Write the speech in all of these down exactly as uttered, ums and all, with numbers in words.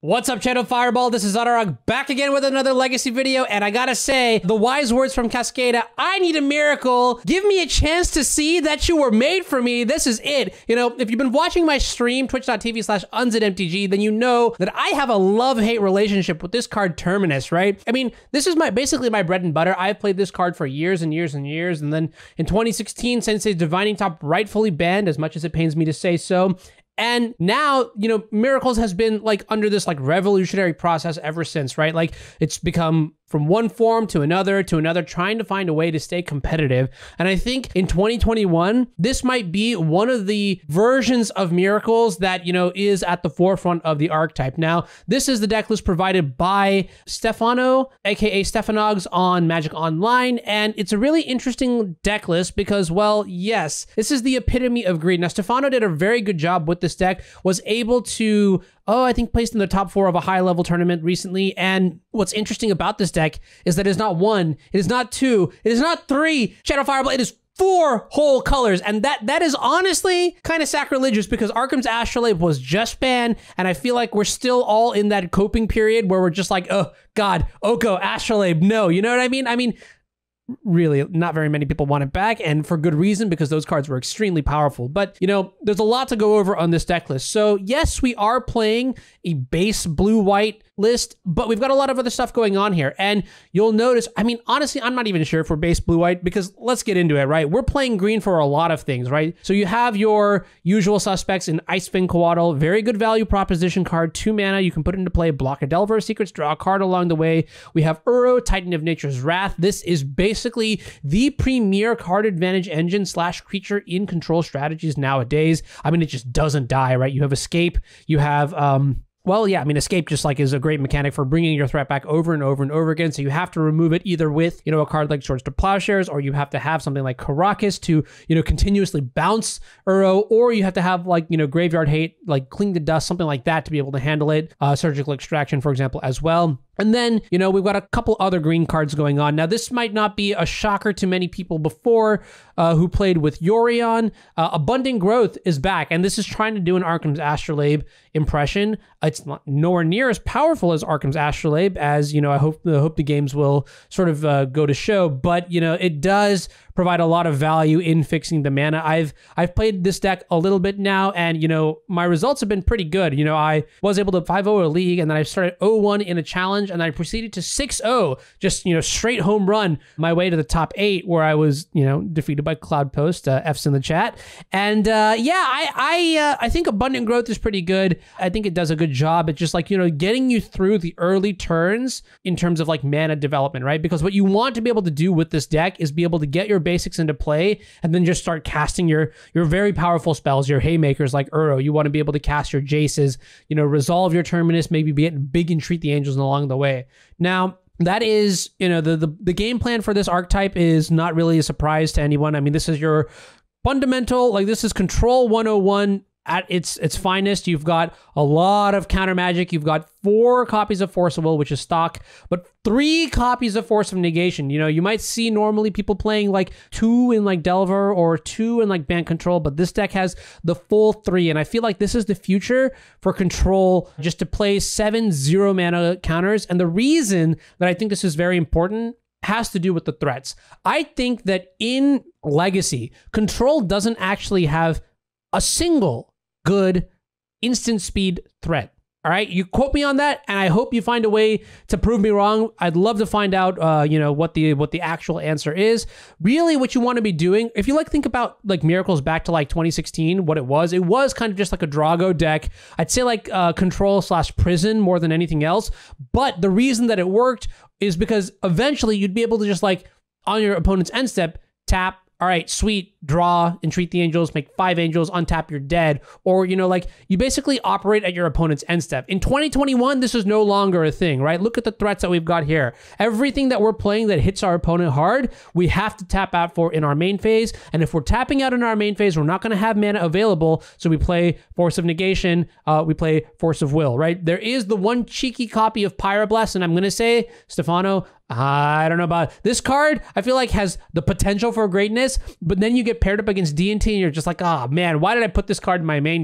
What's up, Channel Fireball? This is Otterog back again with another Legacy video, and I gotta say, the wise words from Cascada, I need a miracle. Give me a chance to see that you were made for me. This is it. You know, if you've been watching my stream, twitch.tv slash unzidmtg, then you know that I have a love-hate relationship with this card Terminus, right? I mean, this is my basically my bread and butter. I've played this card for years and years and years, and then in twenty sixteen, Sensei's Divining Top rightfully banned, as much as it pains me to say so. And now, you know, Miracles has been like under this like revolutionary process ever since, right? Like it's become from one form to another to another, trying to find a way to stay competitive. And I think in twenty twenty-one, this might be one of the versions of Miracles that, you know, is at the forefront of the archetype. Now, this is the deck list provided by Stefano, aka Stefanogs on Magic Online. And it's a really interesting deck list because, well, yes, this is the epitome of greed. Now, Stefano did a very good job with this deck, was able to oh, I think placed in the top four of a high level tournament recently. And what's interesting about this deck is that it's not one, it is not two, it is not three Shadow Fireball, it is four whole colors. And that that is honestly kind of sacrilegious because Arcum's Astrolabe was just banned. And I feel like we're still all in that coping period where we're just like, oh God, Oko, Astrolabe, no, you know what I mean? I mean, really, not very many people want it back, and for good reason, because those cards were extremely powerful. But, you know, there's a lot to go over on this deck list. So, yes, we are playing a base blue-white list, but we've got a lot of other stuff going on here. And you'll notice, I mean, honestly, I'm not even sure if we're base blue-white, because let's get into it, right? We're playing green for a lot of things, right? So you have your usual suspects in Ice-Fang Coatl, very good value proposition card, two mana, you can put into play, block a Delver Secrets, draw a card along the way. We have Uro, Titan of Nature's Wrath. This is basically the premier card advantage engine slash creature in control strategies nowadays. I mean, it just doesn't die, right? You have Escape, you have, um, well, yeah, I mean, Escape just like is a great mechanic for bringing your threat back over and over and over again. So you have to remove it either with, you know, a card like Swords to Plowshares, or you have to have something like Karakas to, you know, continuously bounce Uro, or you have to have like, you know, Graveyard Hate, like Cling to Dust, something like that to be able to handle it. Uh, Surgical Extraction, for example, as well. And then, you know, we've got a couple other green cards going on. Now, this might not be a shocker to many people before uh, who played with Yorion. Uh, Abundant Growth is back, and this is trying to do an Arcum's Astrolabe impression. It's not nowhere near as powerful as Arcum's Astrolabe, as, you know, I hope, I hope the games will sort of uh, go to show. But, you know, it does provide a lot of value in fixing the mana. I've I've played this deck a little bit now, and, you know, my results have been pretty good. You know, I was able to five oh a league, and then I started oh one in a challenge, and then I proceeded to six oh, just, you know, straight home run my way to the top eight, where I was, you know, defeated by Cloudpost, uh, F's in the chat. And uh, yeah, I I, uh, I think Abundant Growth is pretty good. I think it does a good job at just like, you know, getting you through the early turns in terms of like mana development, right? Because what you want to be able to do with this deck is be able to get your basics into play and then just start casting your your very powerful spells, your haymakers like Uro. You want to be able to cast your Jaces, you know, resolve your Terminus, maybe get big and treat the angels along the way. Now, that is, you know, the, the the game plan for this archetype is not really a surprise to anyone. I mean, this is your fundamental, like this is Control one oh one at its its finest. You've got a lot of counter magic. You've got four copies of Force of Will, which is stock, but three copies of Force of Negation. You know, you might see normally people playing like two in like Delver or two in like Band Control, but this deck has the full three. And I feel like this is the future for Control, just to play seven zero mana counters. And the reason that I think this is very important has to do with the threats. I think that in Legacy, Control doesn't actually have a single good instant speed threat. All right, you quote me on that, and I hope you find a way to prove me wrong. I'd love to find out, uh, you know, what the what the actual answer is. Really, what you want to be doing, if you like think about like Miracles back to like twenty sixteen, what it was, it was kind of just like a Drago deck. I'd say like uh, Control slash Prison more than anything else. But the reason that it worked is because eventually you'd be able to just like on your opponent's end step tap. All right, sweet, draw, entreat the angels, make five angels, untap, you're dead. Or, you know, like, you basically operate at your opponent's end step. In twenty twenty-one, this is no longer a thing, right? Look at the threats that we've got here. Everything that we're playing that hits our opponent hard, we have to tap out for in our main phase. And if we're tapping out in our main phase, we're not going to have mana available. So we play Force of Negation, uh, we play Force of Will, right? There is the one cheeky copy of Pyroblast, and I'm going to say, Stefano, I don't know about it. This card. I feel like has the potential for greatness, but then you get paired up against D and T and you're just like, oh man, why did I put this card in my main deck?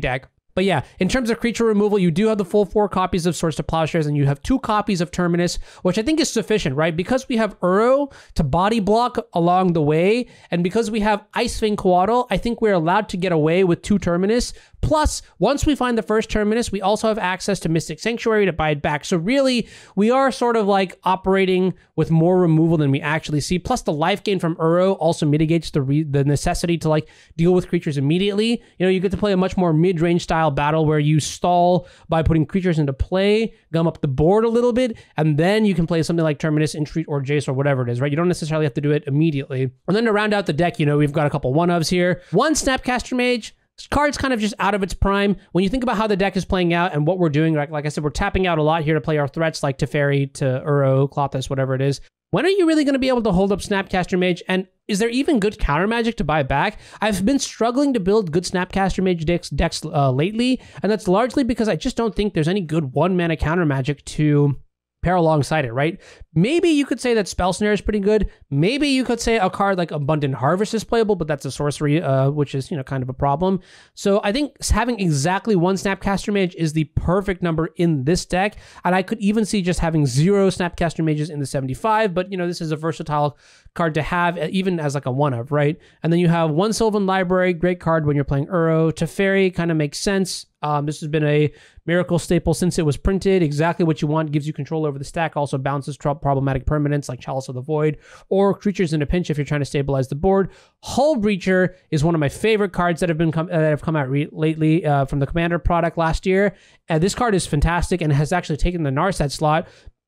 But yeah, in terms of creature removal, you do have the full four copies of Swords to Plowshares, and you have two copies of Terminus, which I think is sufficient, right? Because we have Uro to body block along the way, and because we have Ice-Fang Coatl, I think we're allowed to get away with two Terminus. Plus, once we find the first Terminus, we also have access to Mystic Sanctuary to buy it back. So really, we are sort of like operating with more removal than we actually see. Plus, the life gain from Uro also mitigates the re the necessity to like deal with creatures immediately. You know, you get to play a much more mid-range style battle where you stall by putting creatures into play, gum up the board a little bit, and then you can play something like Terminus, Entreat, or Jace, or whatever it is, right? You don't necessarily have to do it immediately. And then to round out the deck, you know, we've got a couple one-ofs here. One Snapcaster Mage. This card's kind of just out of its prime. When you think about how the deck is playing out and what we're doing, like, like I said, we're tapping out a lot here to play our threats like Teferi, to Uro, Klothys, whatever it is. When are you really going to be able to hold up Snapcaster Mage? And is there even good counter magic to buy back? I've been struggling to build good Snapcaster Mage decks, decks uh, lately, and that's largely because I just don't think there's any good one mana counter magic to pair alongside it, right? Maybe you could say that Spell Snare is pretty good. Maybe you could say a card like Abundant Harvest is playable, but that's a sorcery, uh, which is, you know, kind of a problem. So I think having exactly one Snapcaster Mage is the perfect number in this deck. And I could even see just having zero Snapcaster Mages in the seventy-five, but, you know, this is a versatile card to have, even as like a one-of, right? And then you have one Sylvan Library, great card when you're playing Uro. Teferi kind of makes sense. Um, this has been a Miracle staple since it was printed. Exactly what you want, gives you control over the stack, also bounces problematic permanents like Chalice of the Void, or creatures in a pinch if you're trying to stabilize the board. Hull Breacher is one of my favorite cards that have been come, uh, that have come out re lately uh, from the Commander product last year. Uh, this card is fantastic and has actually taken the Narset slot.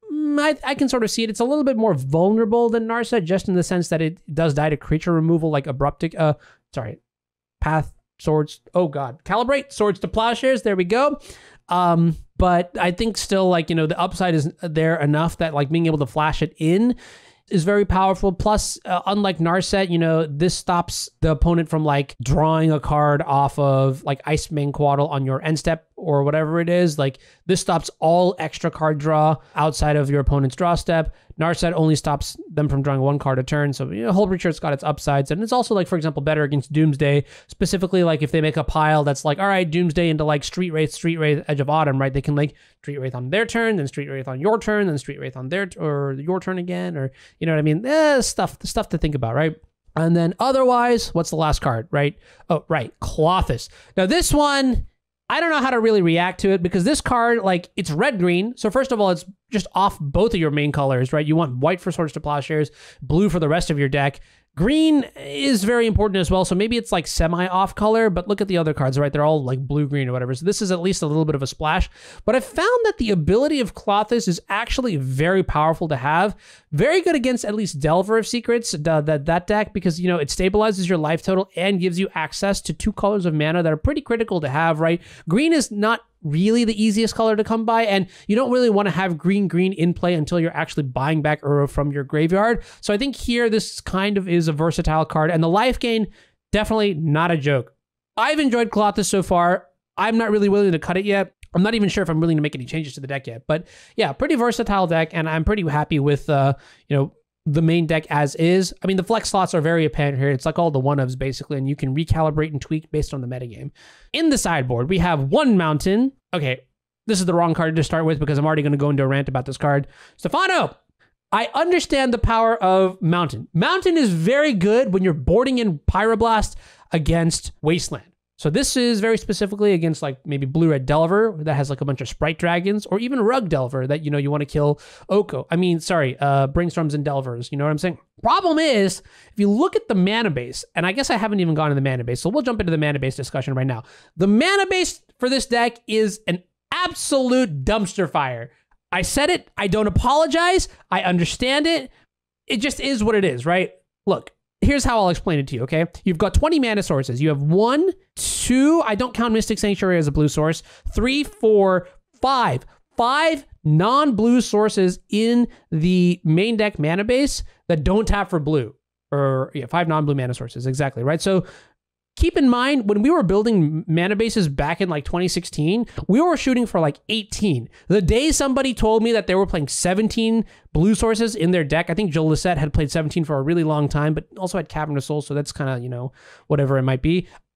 I, I can sort of see it. It's a little bit more vulnerable than Narset, just in the sense that it does die to creature removal like Abruptic, uh, sorry, Path, Swords, oh god, Calibrate, Swords to Plowshares, there we go. Um, but I think still, like, you know, the upside is there enough that like being able to flash it in is very powerful. Plus, uh, unlike Narset, you know, this stops the opponent from like drawing a card off of like Ice-Fang Coatl on your end step or whatever it is. Like, this stops all extra card draw outside of your opponent's draw step. Narset only stops them from drawing one card a turn. So, you know, Hull Breacher's got its upsides. And it's also, like, for example, better against Doomsday. Specifically, like, if they make a pile that's like, all right, Doomsday into, like, Street Wraith, Street Wraith, Edge of Autumn, right? They can, like, Street Wraith on their turn, then Street Wraith on your turn, then Street Wraith on their, or your turn again, or, you know what I mean? Eh, stuff, stuff to think about, right? And then otherwise, what's the last card, right? Oh, right, Klothys. Now, this one, I don't know how to really react to it, because this card, like, it's red-green. So first of all, it's just off both of your main colors, right? You want white for Swords to Plowshares, blue for the rest of your deck. Green is very important as well, so maybe it's like semi-off color, but look at the other cards, right? They're all like blue-green or whatever, so this is at least a little bit of a splash. But I found that the ability of Klothys is actually very powerful to have. Very good against at least Delver of Secrets, uh, that, that deck, because, you know, it stabilizes your life total and gives you access to two colors of mana that are pretty critical to have, right? Green is not really the easiest color to come by, and you don't really want to have green green in play until you're actually buying back Uro from your graveyard. So I think here this kind of is a versatile card, and the life gain, definitely not a joke. I've enjoyed Klothys so far. I'm not really willing to cut it yet. I'm not even sure if I'm willing to make any changes to the deck yet, but yeah, pretty versatile deck, and I'm pretty happy with uh, you know, the main deck as is. I mean, the flex slots are very apparent here. It's like all the one-ofs basically, and you can recalibrate and tweak based on the metagame. In the sideboard, we have one Mountain. Okay, this is the wrong card to start with because I'm already going to go into a rant about this card. Stefano, I understand the power of Mountain. Mountain is very good when you're boarding in Pyroblast against Wasteland. So this is very specifically against like maybe Blue-Red Delver that has like a bunch of Sprite Dragons, or even Rug Delver that, you know, you want to kill Oko. I mean, sorry, uh, Brainstorms and Delvers, you know what I'm saying? Problem is, if you look at the mana base, and I guess I haven't even gone to the mana base, so we'll jump into the mana base discussion right now. The mana base for this deck is an absolute dumpster fire. I said it, I don't apologize, I understand it. It just is what it is, right? Look, here's how I'll explain it to you, okay? You've got twenty mana sources. You have one, two, I don't count Mystic Sanctuary as a blue source, three, four, five. Five non-blue sources in the main deck mana base that don't tap for blue. Or, yeah, five non-blue mana sources, exactly, right? So keep in mind, when we were building mana bases back in like twenty sixteen, we were shooting for like eighteen. The day somebody told me that they were playing seventeen blue sources in their deck, I think Joe Lissette had played seventeen for a really long time, but also had Cavern of Souls, so that's kind of, you know, whatever it might be.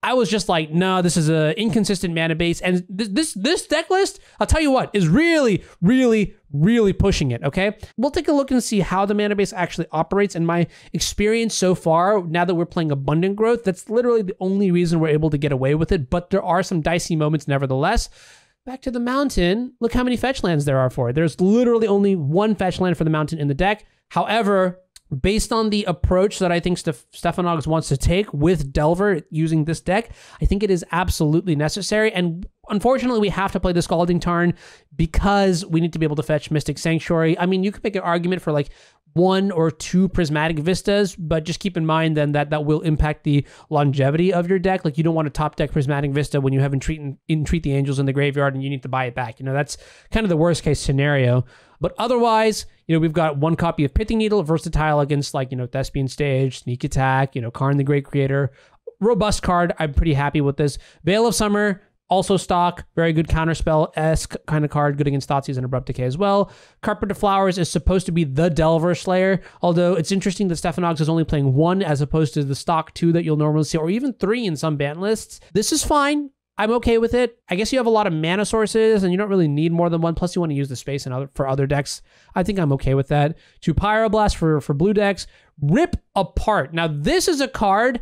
I was just like, no, this is a inconsistent mana base. And th this this deck list, I'll tell you what, is really, really, really pushing it, okay? We'll take a look and see how the mana base actually operates. In my experience so far, now that we're playing Abundant Growth, that's literally the only reason we're able to get away with it, but there are some dicey moments nevertheless. Back to the mountain, look how many fetch lands there are for it. There's literally only one fetch land for the mountain in the deck. However, based on the approach that I think Steph Stefanogs wants to take with Delver using this deck, I think it is absolutely necessary. And unfortunately, we have to play the Scalding Tarn because we need to be able to fetch Mystic Sanctuary. I mean, you could make an argument for like one or two Prismatic Vistas, but just keep in mind then that that will impact the longevity of your deck. Like, you don't want to top deck Prismatic Vista when you have Entreat, Entreat the Angels in the graveyard and you need to buy it back. You know, that's kind of the worst case scenario. But otherwise, you know, we've got one copy of Pithing Needle, versatile against like, you know, Thespian Stage, Sneak Attack, you know, Karn the Great Creator. Robust card. I'm pretty happy with this. Veil of Summer, also stock, very good counterspell-esque kind of card, good against Thoughtseize and Abrupt Decay as well. Carpet of Flowers is supposed to be the Delver Slayer, although it's interesting that Stefanogs is only playing one as opposed to the stock two that you'll normally see, or even three in some ban lists. This is fine. I'm okay with it. I guess you have a lot of mana sources and you don't really need more than one. Plus you want to use the space in other, for other decks. I think I'm okay with that. Two Pyroblast for, for blue decks. Rip Apart. Now this is a card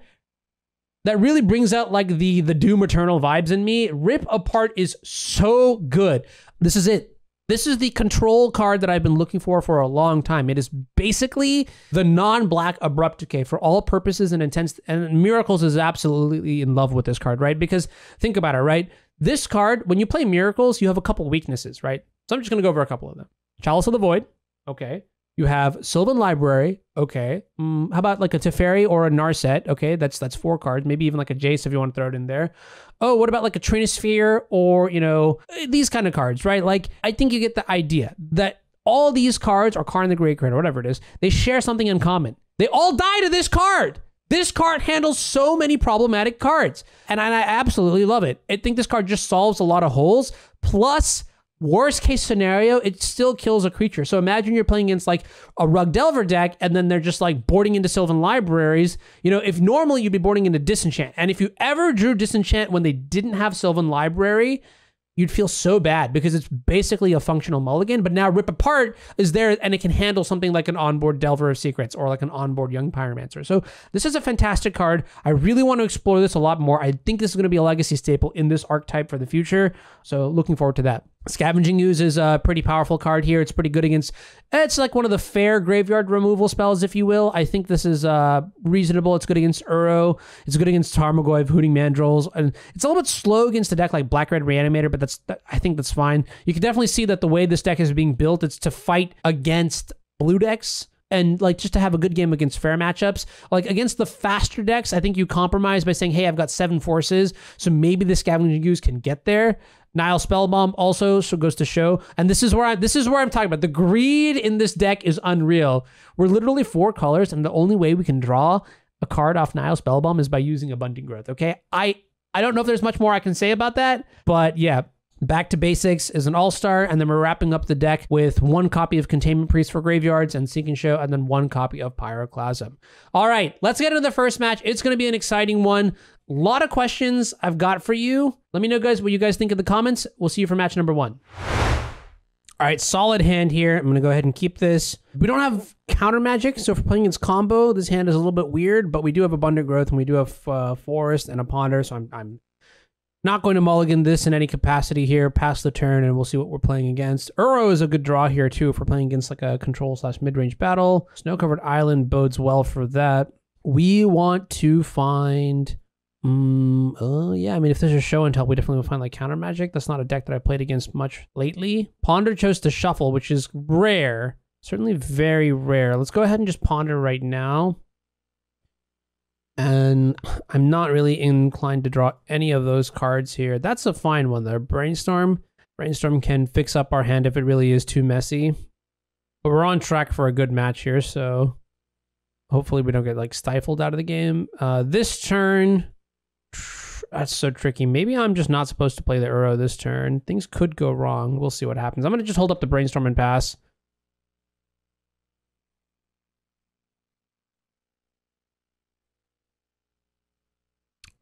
that really brings out like the, the Doom Eternal vibes in me. Rip Apart is so good. This is it. This is the control card that I've been looking for for a long time. It is basically the non-black Abrupt Decay for all purposes and intents. And Miracles is absolutely in love with this card, right? Because think about it, right? This card, when you play Miracles, you have a couple weaknesses, right? So I'm just going to go over a couple of them. Chalice of the Void. Okay. You have Sylvan Library. Okay. Mm, how about like a Teferi or a Narset? Okay, that's that's four cards. Maybe even like a Jace if you want to throw it in there. Oh, what about like a Trinisphere or, you know, these kind of cards, right? Like, I think you get the idea that all these cards, or Karn the Great Creator, or whatever it is, they share something in common. They all die to this card. This card handles so many problematic cards. And I, I absolutely love it. I think this card just solves a lot of holes. Plus, worst case scenario, it still kills a creature. So imagine you're playing against like a Rug Delver deck and then they're just like boarding into Sylvan Libraries. You know, if normally you'd be boarding into Disenchant. And if you ever drew Disenchant when they didn't have Sylvan Library, you'd feel so bad because it's basically a functional mulligan. But now Rip Apart is there and it can handle something like an onboard Delver of Secrets or like an onboard Young Pyromancer. So this is a fantastic card. I really want to explore this a lot more. I think this is going to be a legacy staple in this archetype for the future. So looking forward to that. Scavenging Ooze is a pretty powerful card here. It's pretty good against, it's like one of the fair graveyard removal spells, if you will. I think this is uh, reasonable. It's good against Uro. It's good against Tarmogoyf, Hooting Mandrills. And it's a little bit slow against the deck like Black-Red Reanimator, but that's that, I think that's fine. You can definitely see that the way this deck is being built, it's to fight against blue decks. And like just to have a good game against fair matchups. Like against the faster decks, I think you compromise by saying, hey, I've got seven forces, so maybe the Scavenging Ooze can get there. Nile Spellbomb also so goes to show. And this is where I this is where I'm talking about. The greed in this deck is unreal. We're literally four colors, and the only way we can draw a card off Nile Spellbomb is by using Abundant Growth. Okay. I I don't know if there's much more I can say about that, but yeah. Back to Basics is an all-star, and then we're wrapping up the deck with one copy of Containment Priest for Graveyards and Seek and Show, and then one copy of Pyroclasm. All right, let's get into the first match. It's going to be an exciting one. A lot of questions I've got for you. Let me know, guys, what you guys think in the comments. We'll see you for match number one. All right, solid hand here. I'm going to go ahead and keep this. We don't have counter magic, so if we're playing against combo, this hand is a little bit weird, but we do have Abundant Growth, and we do have uh, Forest and a Ponder, so I'm... I'm not going to mulligan this in any capacity here, pass the turn, and we'll see what we're playing against. Uro is a good draw here, too, if we're playing against like a control slash mid-range battle. Snow-covered Island bodes well for that. We want to find... Um, uh, yeah, I mean, if there's a show and tell, we definitely will find like counter magic. That's not a deck that I played against much lately. Ponder chose to shuffle, which is rare. Certainly very rare. Let's go ahead and just ponder right now. And I'm not really inclined to draw any of those cards here. That's a fine one, though. Brainstorm. Brainstorm can fix up our hand if it really is too messy. But we're on track for a good match here, so hopefully we don't get like stifled out of the game. Uh, this turn, that's so tricky. Maybe I'm just not supposed to play the Uro this turn. Things could go wrong. We'll see what happens. I'm going to just hold up the Brainstorm and pass.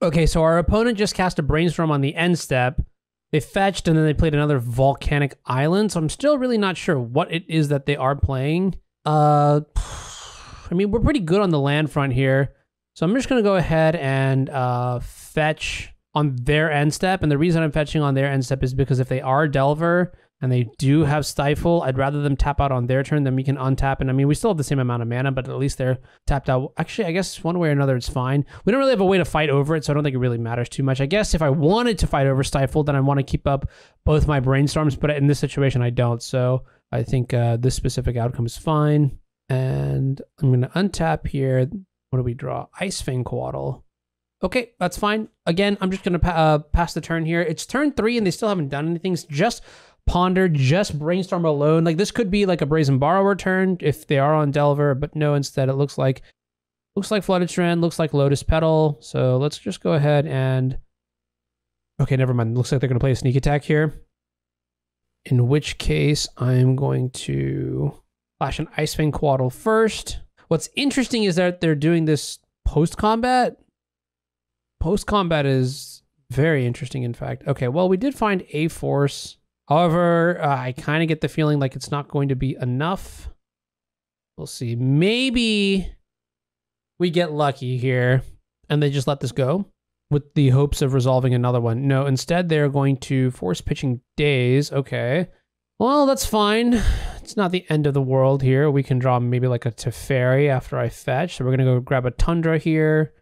Okay, so our opponent just cast a Brainstorm on the end step. They fetched, and then they played another Volcanic Island, so I'm still really not sure what it is that they are playing. Uh, I mean, we're pretty good on the land front here, so I'm just going to go ahead and uh, fetch on their end step, and the reason I'm fetching on their end step is because if they are Delver, and they do have Stifle, I'd rather them tap out on their turn than we can untap. And I mean, we still have the same amount of mana, but at least they're tapped out. Actually, I guess one way or another, it's fine. We don't really have a way to fight over it, so I don't think it really matters too much. I guess if I wanted to fight over Stifle, then I want to keep up both my Brainstorms, but in this situation, I don't. So I think uh, this specific outcome is fine. And I'm going to untap here. What do we draw? Icefang Coatl. Okay, that's fine. Again, I'm just going to pa uh, pass the turn here. It's turn three, and they still haven't done anything. It's just Ponder, just Brainstorm alone. Like, this could be like a Brazen Borrower turn if they are on Delver, but no, instead it looks like looks like Flooded Strand, looks like Lotus Petal. So let's just go ahead and... Okay, never mind. Looks like they're going to play a Sneak Attack here. In which case, I'm going to flash an Icefang Coatl first. What's interesting is that they're doing this post-combat. Post-combat is very interesting, in fact. Okay, well, we did find a Force. However, uh, I kind of get the feeling like it's not going to be enough. We'll see. Maybe we get lucky here and they just let this go with the hopes of resolving another one. No, instead they're going to force pitching Daze. Okay. Well, that's fine. It's not the end of the world here. We can draw maybe like a Teferi after I fetch. So we're going to go grab a Tundra here.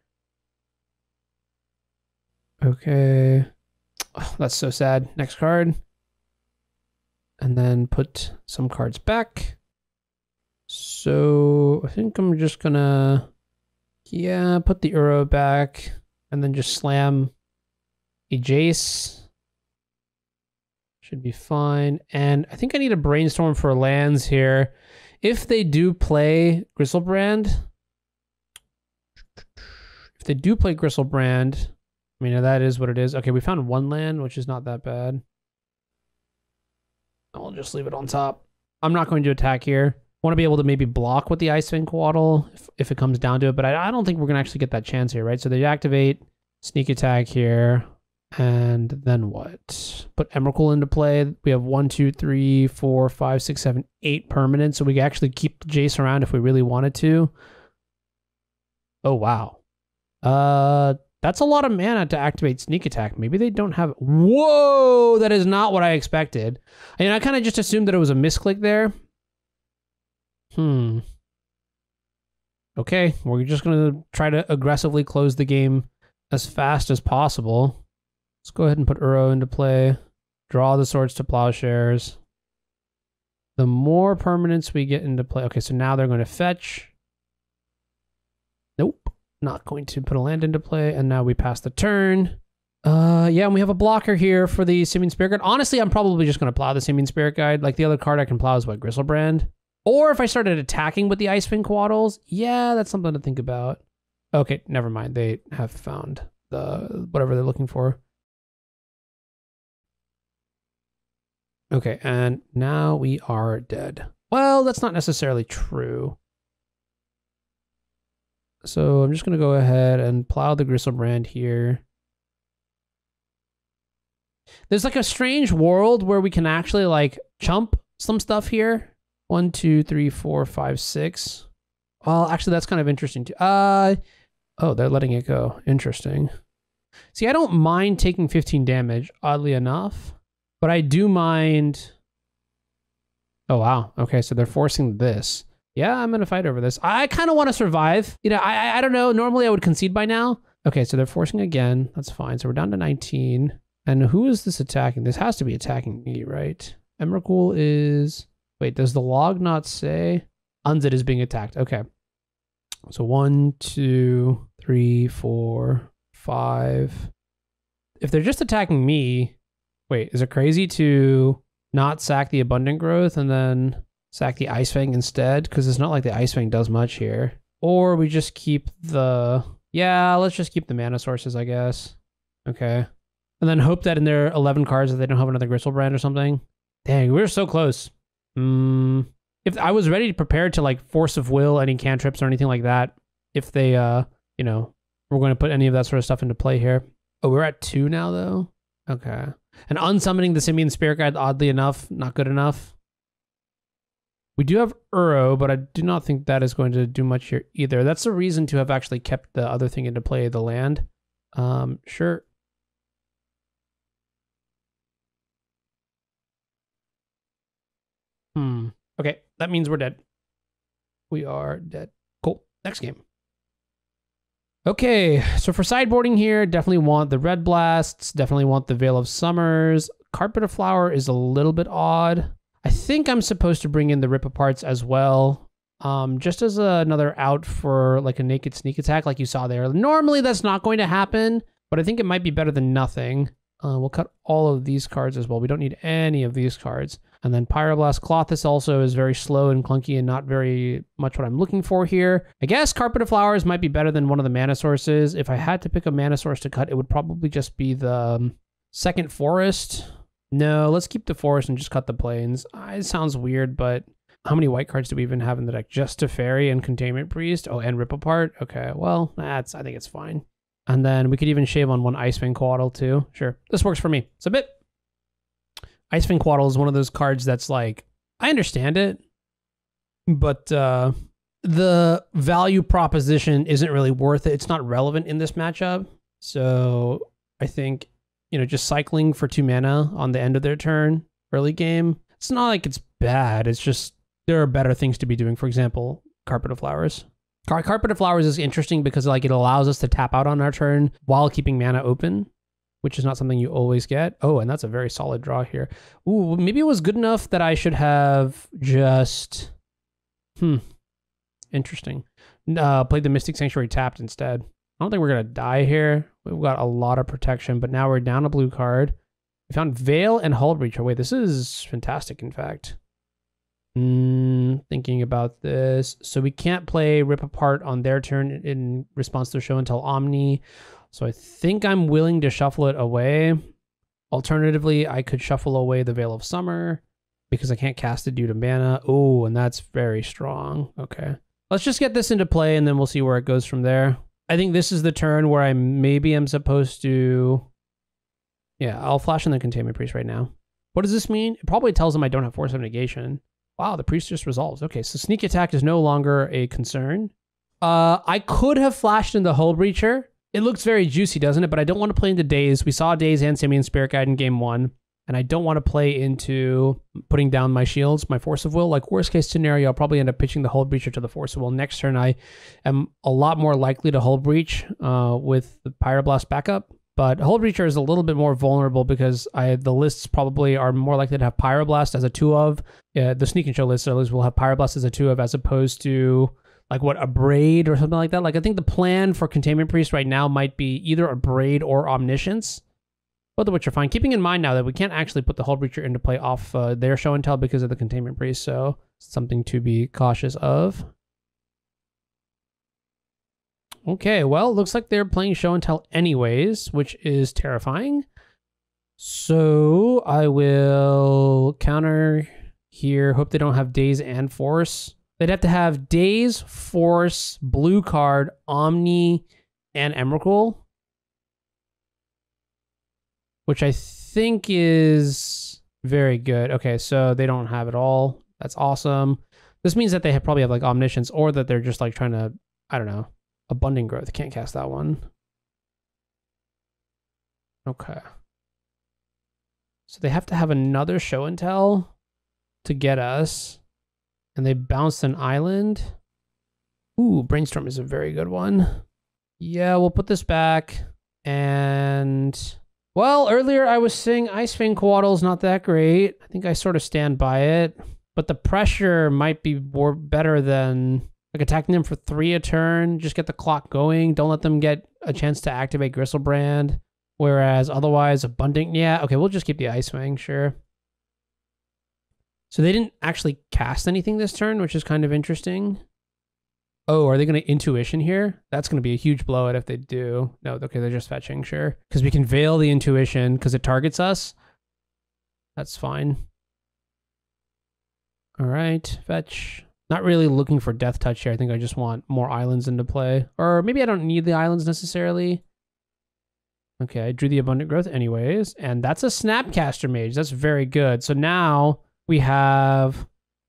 Okay. Oh, that's so sad. Next card. And then put some cards back. So I think I'm just gonna, yeah, put the Uro back and then just slam a Jace. Should be fine. And I think I need a Brainstorm for lands here. If they do play Griselbrand, if they do play Griselbrand, I mean, that is what it is. Okay, we found one land, which is not that bad. I'll just leave it on top. I'm not going to attack here. I want to be able to maybe block with the Icefang Coatl if, if it comes down to it, but I, I don't think we're going to actually get that chance here, right? So they activate Sneak Attack here, and then what? Put Emrakul into play. We have one, two, three, four, five, six, seven, eight permanents, so we can actually keep Jace around if we really wanted to. Oh, wow. Uh... That's a lot of mana to activate Sneak Attack. Maybe they don't have... Whoa! That is not what I expected. I mean, I kind of just assumed that it was a misclick there. Hmm. Okay, we're just going to try to aggressively close the game as fast as possible. Let's go ahead and put Uro into play. Draw the Swords to Plowshares. The more permanents we get into play... Okay, so now they're going to fetch. Nope. Not going to put a land into play, and now we pass the turn. Uh, yeah, and we have a blocker here for the Simian Spirit Guide. Honestly, I'm probably just going to plow the Simian Spirit Guide. Like, the other card I can plow is, what, Griselbrand? Or if I started attacking with the Icefang Coatls, yeah, that's something to think about. Okay, never mind. They have found the whatever they're looking for. Okay, and now we are dead. Well, that's not necessarily true. So I'm just going to go ahead and plow the Griselbrand here. There's like a strange world where we can actually like chump some stuff here. One, two, three, four, five, six. Well, actually, that's kind of interesting too. Uh, oh, they're letting it go. Interesting. See, I don't mind taking fifteen damage, oddly enough, but I do mind... Oh, wow. Okay, so they're forcing this. Yeah, I'm going to fight over this. I kind of want to survive. You know, I I don't know. Normally, I would concede by now. Okay, so they're forcing again. That's fine. So we're down to nineteen. And who is this attacking? This has to be attacking me, right? Emrakul is... Wait, does the log not say? Unzit is being attacked. Okay. So one, two, three, four, five. If they're just attacking me... Wait, is it crazy to not sack the Abundant Growth and then... sack the Icefang instead, because it's not like the Icefang does much here. Or we just keep the... Yeah, let's just keep the mana sources, I guess. Okay. And then hope that in their eleven cards that they don't have another Griselbrand or something. Dang, we were so close. Hmm. If I was ready to prepare to like Force of Will, any cantrips or anything like that, if they, uh, you know, we're going to put any of that sort of stuff into play here. Oh, we're at two now, though? Okay. And unsummoning the Simian Spirit Guide, oddly enough, not good enough. We do have Uro, but I do not think that is going to do much here either. That's the reason to have actually kept the other thing into play, the land. Um, sure. Hmm. Okay, that means we're dead. We are dead. Cool. Next game. Okay, so for sideboarding here, definitely want the Red Blasts, definitely want the Veil of Summers. Carpet of Flower is a little bit odd. I think I'm supposed to bring in the Rip Aparts as well, um, just as a, another out for like a naked sneak attack like you saw there. Normally that's not going to happen, but I think it might be better than nothing. Uh, we'll cut all of these cards as well. We don't need any of these cards. And then Pyroblast Colossus also is very slow and clunky and not very much what I'm looking for here. I guess Carpet of Flowers might be better than one of the mana sources. If I had to pick a mana source to cut, it would probably just be the um, second Forest. No, let's keep the Forest and just cut the Plains. Uh, it sounds weird, but how many white cards do we even have in the deck? Just Teferi and Containment Priest? Oh, and Rip Apart? Okay, well, that's I think it's fine. And then we could even shave on one Icefang Coatl too. Sure, this works for me. Submit. Icefang Coatl is one of those cards that's like, I understand it, but uh, the value proposition isn't really worth it. It's not relevant in this matchup. So I think, you know, just cycling for two mana on the end of their turn, early game, it's not like it's bad. It's just there are better things to be doing. For example, Carpet of Flowers. Car Carpet of Flowers is interesting because like it allows us to tap out on our turn while keeping mana open, which is not something you always get. Oh, and that's a very solid draw here. Ooh, maybe it was good enough that I should have just, hmm, interesting. Uh, played the Mystic Sanctuary tapped instead. I don't think we're gonna die here. We've got a lot of protection, but now we're down a blue card. We found Veil and Hull Breacher. Wait, this is fantastic, in fact. Mm, thinking about this. So we can't play Rip Apart on their turn in response to Show and Tell Omni. So I think I'm willing to shuffle it away. Alternatively, I could shuffle away the Veil of Summer because I can't cast it due to mana. Oh, and that's very strong. Okay. Let's just get this into play and then we'll see where it goes from there. I think this is the turn where I maybe am supposed to... Yeah, I'll flash in the Containment Priest right now. What does this mean? It probably tells them I don't have Force of Negation. Wow, the Priest just resolves. Okay, so Sneak Attack is no longer a concern. Uh, I could have flashed in the Hull Breacher. It looks very juicy, doesn't it? But I don't want to play into Daze. We saw Daze and Simian Spirit Guide in game one. And I don't want to play into putting down my shields, my Force of Will. Like, worst case scenario, I'll probably end up pitching the Hull Breacher to the Force of Will. Next turn, I am a lot more likely to Hull Breach uh, with the Pyroblast backup. But Hull Breacher is a little bit more vulnerable because I the lists probably are more likely to have Pyroblast as a two of. Yeah, the Sneak and Show list at least will have Pyroblast as a two of as opposed to like what, a Braid or something like that. Like I think the plan for Containment Priest right now might be either a Braid or Omniscience, both of which are fine. Keeping in mind now that we can't actually put the Hull Breacher into play off uh, their Show and Tell because of the Containment Priest, so something to be cautious of. Okay, well, looks like they're playing Show and Tell anyways, which is terrifying. So I will counter here. Hope they don't have Daze and Force. They'd have to have Daze, Force, blue card, Omni, and Emrakul, which I think is very good. Okay, so they don't have it all. That's awesome. This means that they have probably have like Omniscience, or that they're just like trying to, I don't know, Abundant Growth. Can't cast that one. Okay. So they have to have another Show and Tell to get us. And they bounced an island. Ooh, Brainstorm is a very good one. Yeah, we'll put this back. And, well, earlier I was saying Icefang Coatl is not that great. I think I sort of stand by it. But the pressure might be more better than like attacking them for three a turn. Just get the clock going. Don't let them get a chance to activate Gristlebrand. Whereas otherwise, Abundant, yeah, okay, we'll just keep the Icefang, sure. So they didn't actually cast anything this turn, which is kind of interesting. Oh, are they going to Intuition here? That's going to be a huge blowout if they do. No, okay, they're just fetching, sure. Because we can Veil the Intuition because it targets us. That's fine. All right, fetch. Not really looking for Death Touch here. I think I just want more islands into play. Or maybe I don't need the islands necessarily. Okay, I drew the Abundant Growth anyways. And that's a Snapcaster Mage. That's very good. So now we have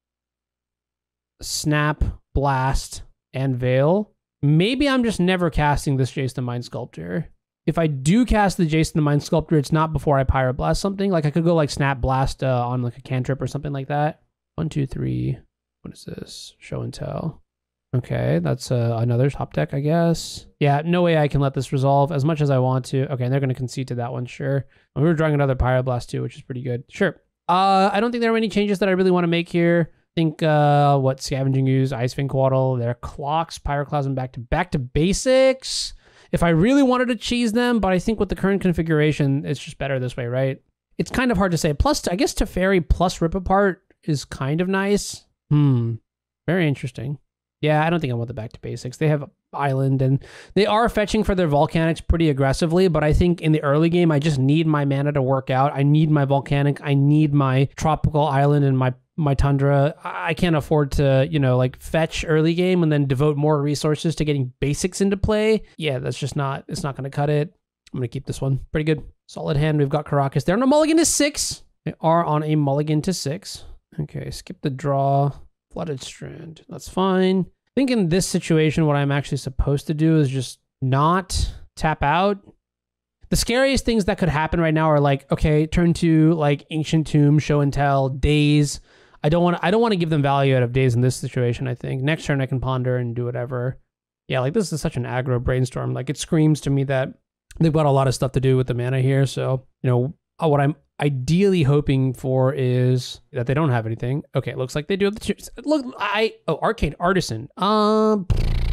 Snap, Blast, and Veil. Maybe I'm just never casting this Jason the Mind Sculptor. If I do cast the Jason the Mind Sculptor, it's not before I Pyroblast something. Like I could go like Snap Blast uh, on like a cantrip or something like that. One, two, three. What is this? Show and Tell. Okay, that's uh, another top deck, I guess. Yeah, no way I can let this resolve as much as I want to. Okay, and they're going to concede to that one, sure. And we were drawing another Pyroblast too, which is pretty good. Sure. Uh, I don't think there are any changes that I really want to make here. I think, uh, what, Scavenging Ooze, Ice Fin Quaddle, their Clocks, Pyroclasm back to back to basics. If I really wanted to cheese them, but I think with the current configuration, it's just better this way, right? It's kind of hard to say. Plus, I guess Teferi plus Rip Apart is kind of nice. Hmm. Very interesting. Yeah, I don't think I want the back to basics. They have Island, and they are fetching for their Volcanics pretty aggressively, but I think in the early game, I just need my mana to work out. I need my Volcanic. I need my Tropical Island and my, my Tundra. I can't afford to, you know, like fetch early game and then devote more resources to getting basics into play. Yeah, that's just not, it's not going to cut it. I'm going to keep this one. Pretty good. Solid hand. We've got Karakas. They're on a mulligan to six. They are on a mulligan to six. Okay, skip the draw. Flooded Strand. That's fine. I think in this situation, what I'm actually supposed to do is just not tap out. The scariest things that could happen right now are like, okay, turn to like Ancient Tomb, Show and Tell, Daze. I don't want I don't want to give them value out of Daze in this situation, I think. Next turn I can ponder and do whatever. Yeah, like this is such an aggro brainstorm. Like it screams to me that they've got a lot of stuff to do with the mana here. So, you know, what I'm ideally hoping for is that they don't have anything. Okay, it looks like they do have the two. Look, I oh Arcade Artisan. Um,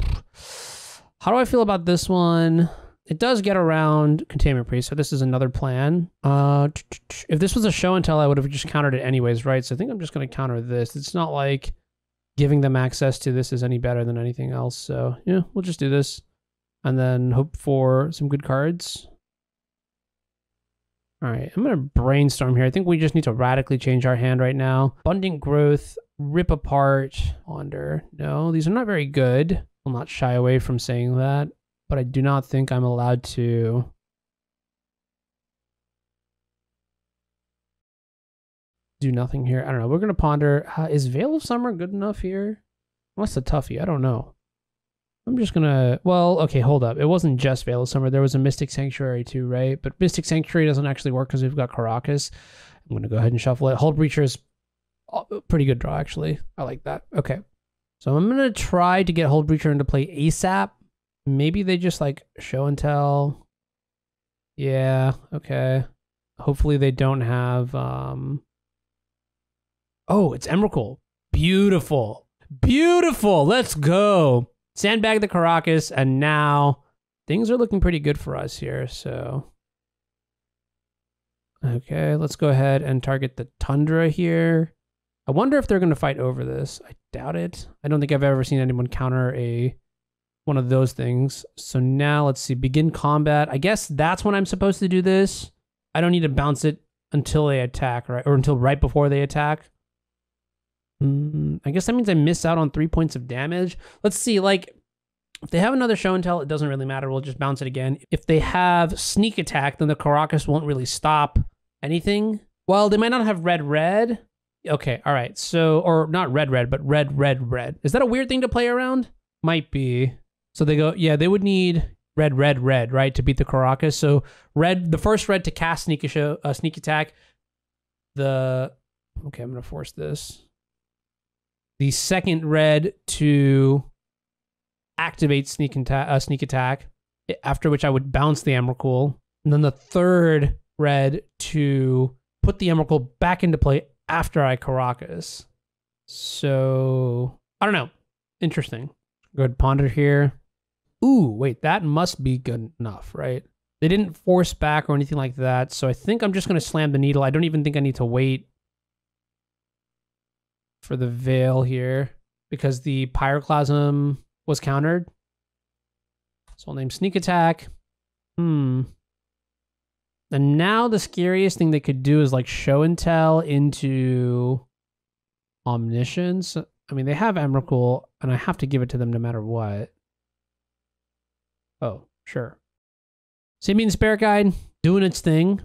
how do I feel about this one? It does get around Containment Priest, so this is another plan. Uh, if this was a Show and Tell, I would have just countered it anyways, right? So I think I'm just going to counter this. It's not like giving them access to this is any better than anything else. So yeah, we'll just do this and then hope for some good cards. All right, I'm going to brainstorm here. I think we just need to radically change our hand right now. Abundant Growth, Rip Apart, Wander. No, these are not very good. I'll not shy away from saying that, but I do not think I'm allowed to do nothing here. I don't know. We're going to ponder. Uh, is Veil of Summer good enough here? What's the toughie? I don't know. I'm just gonna, well, okay, hold up. It wasn't just Veil of Summer. There was a Mystic Sanctuary too, right? But Mystic Sanctuary doesn't actually work because we've got Karakas. I'm gonna go ahead and shuffle it. Hull Breacher is a pretty good draw, actually. I like that. Okay. So I'm gonna try to get Hull Breacher into play ASAP. Maybe they just like Show and Tell. Yeah, okay. Hopefully they don't have, um... oh, it's Emrakul. Beautiful. Beautiful. Let's go. Sandbag the Karakas, and now things are looking pretty good for us here, so... okay, let's go ahead and target the Tundra here. I wonder if they're going to fight over this. I doubt it. I don't think I've ever seen anyone counter a one of those things. So now, let's see, begin combat. I guess that's when I'm supposed to do this. I don't need to bounce it until they attack, right? Or until right before they attack. Mm, I guess that means I miss out on three points of damage. Let's see, like, if they have another Show and Tell, it doesn't really matter. We'll just bounce it again. If they have Sneak Attack, then the Karakas won't really stop anything. Well, they might not have red, red. Okay, all right. So, or not red, red, but red, red, red. Is that a weird thing to play around? Might be. So they go, yeah, they would need red, red, red, right, to beat the Karakas. So red, the first red to cast Sneak, show, uh, sneak Attack. The, okay, I'm going to force this. The second red to activate sneak, uh, sneak attack, after which I would bounce the Emrakul. And then the third red to put the Emrakul back into play after I Karakas. So, I don't know. Interesting. Good ponder here. Ooh, wait, that must be good enough, right? They didn't force back or anything like that, so I think I'm just going to slam the needle. I don't even think I need to wait for the Veil here, because the Pyroclasm was countered. So I'll name Sneak Attack. Hmm. And now the scariest thing they could do is like Show and Tell into Omniscience. I mean, they have Emrakul, and I have to give it to them no matter what. Oh, sure. Simian Spirit Guide, doing its thing.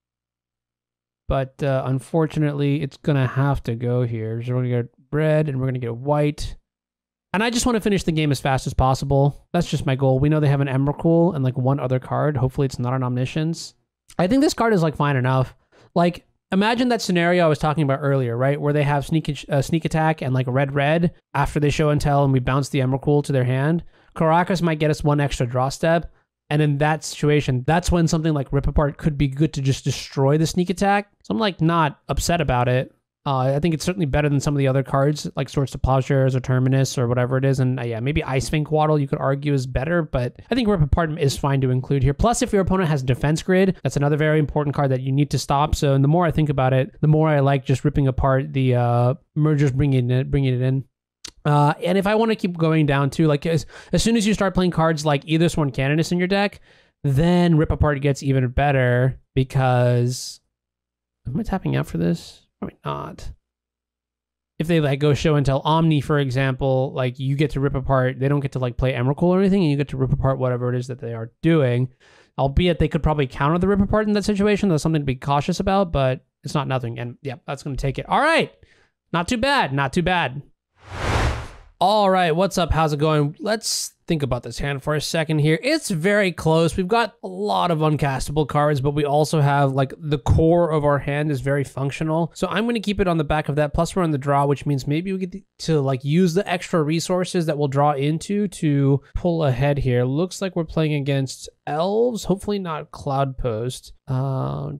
But uh, unfortunately, it's going to have to go here. So we're going to get red, and we're going to get white. And I just want to finish the game as fast as possible. That's just my goal. We know they have an Emrakul and like one other card. Hopefully it's not an Omniscience. I think this card is like fine enough. Like, imagine that scenario I was talking about earlier, right? Where they have sneak uh, sneak attack and like red red after they show and tell and we bounce the Emrakul to their hand. Karakas might get us one extra draw step. And in that situation, that's when something like Rip Apart could be good to just destroy the sneak attack. So I'm like not upset about it. Uh, I think it's certainly better than some of the other cards, like Swords to Plowshares or Terminus or whatever it is. And uh, yeah, maybe Icewing Quaddle you could argue is better, but I think Rip Apart is fine to include here. Plus, if your opponent has Defense Grid, that's another very important card that you need to stop. So and the more I think about it, the more I like just ripping apart the uh, mergers, bringing it, bringing it in. Uh, and if I want to keep going down too, like as, as soon as you start playing cards like either Sworn Canonist in your deck, then Rip Apart gets even better because... Am I tapping out for this? Probably not. If they like go show and tell Omni, for example, like you get to rip apart, they don't get to like play Emrakul or anything, and you get to rip apart whatever it is that they are doing. Albeit they could probably counter the rip apart in that situation. That's something to be cautious about, but it's not nothing. And yeah, that's going to take it. All right. Not too bad. Not too bad. All right, what's up? How's it going? Let's think about this hand for a second here. It's very close. We've got a lot of uncastable cards, but we also have like the core of our hand is very functional. So I'm going to keep it on the back of that. Plus we're on the draw, which means maybe we get to like use the extra resources that we'll draw into to pull ahead here. Looks like we're playing against elves, hopefully not Cloudpost. Uh,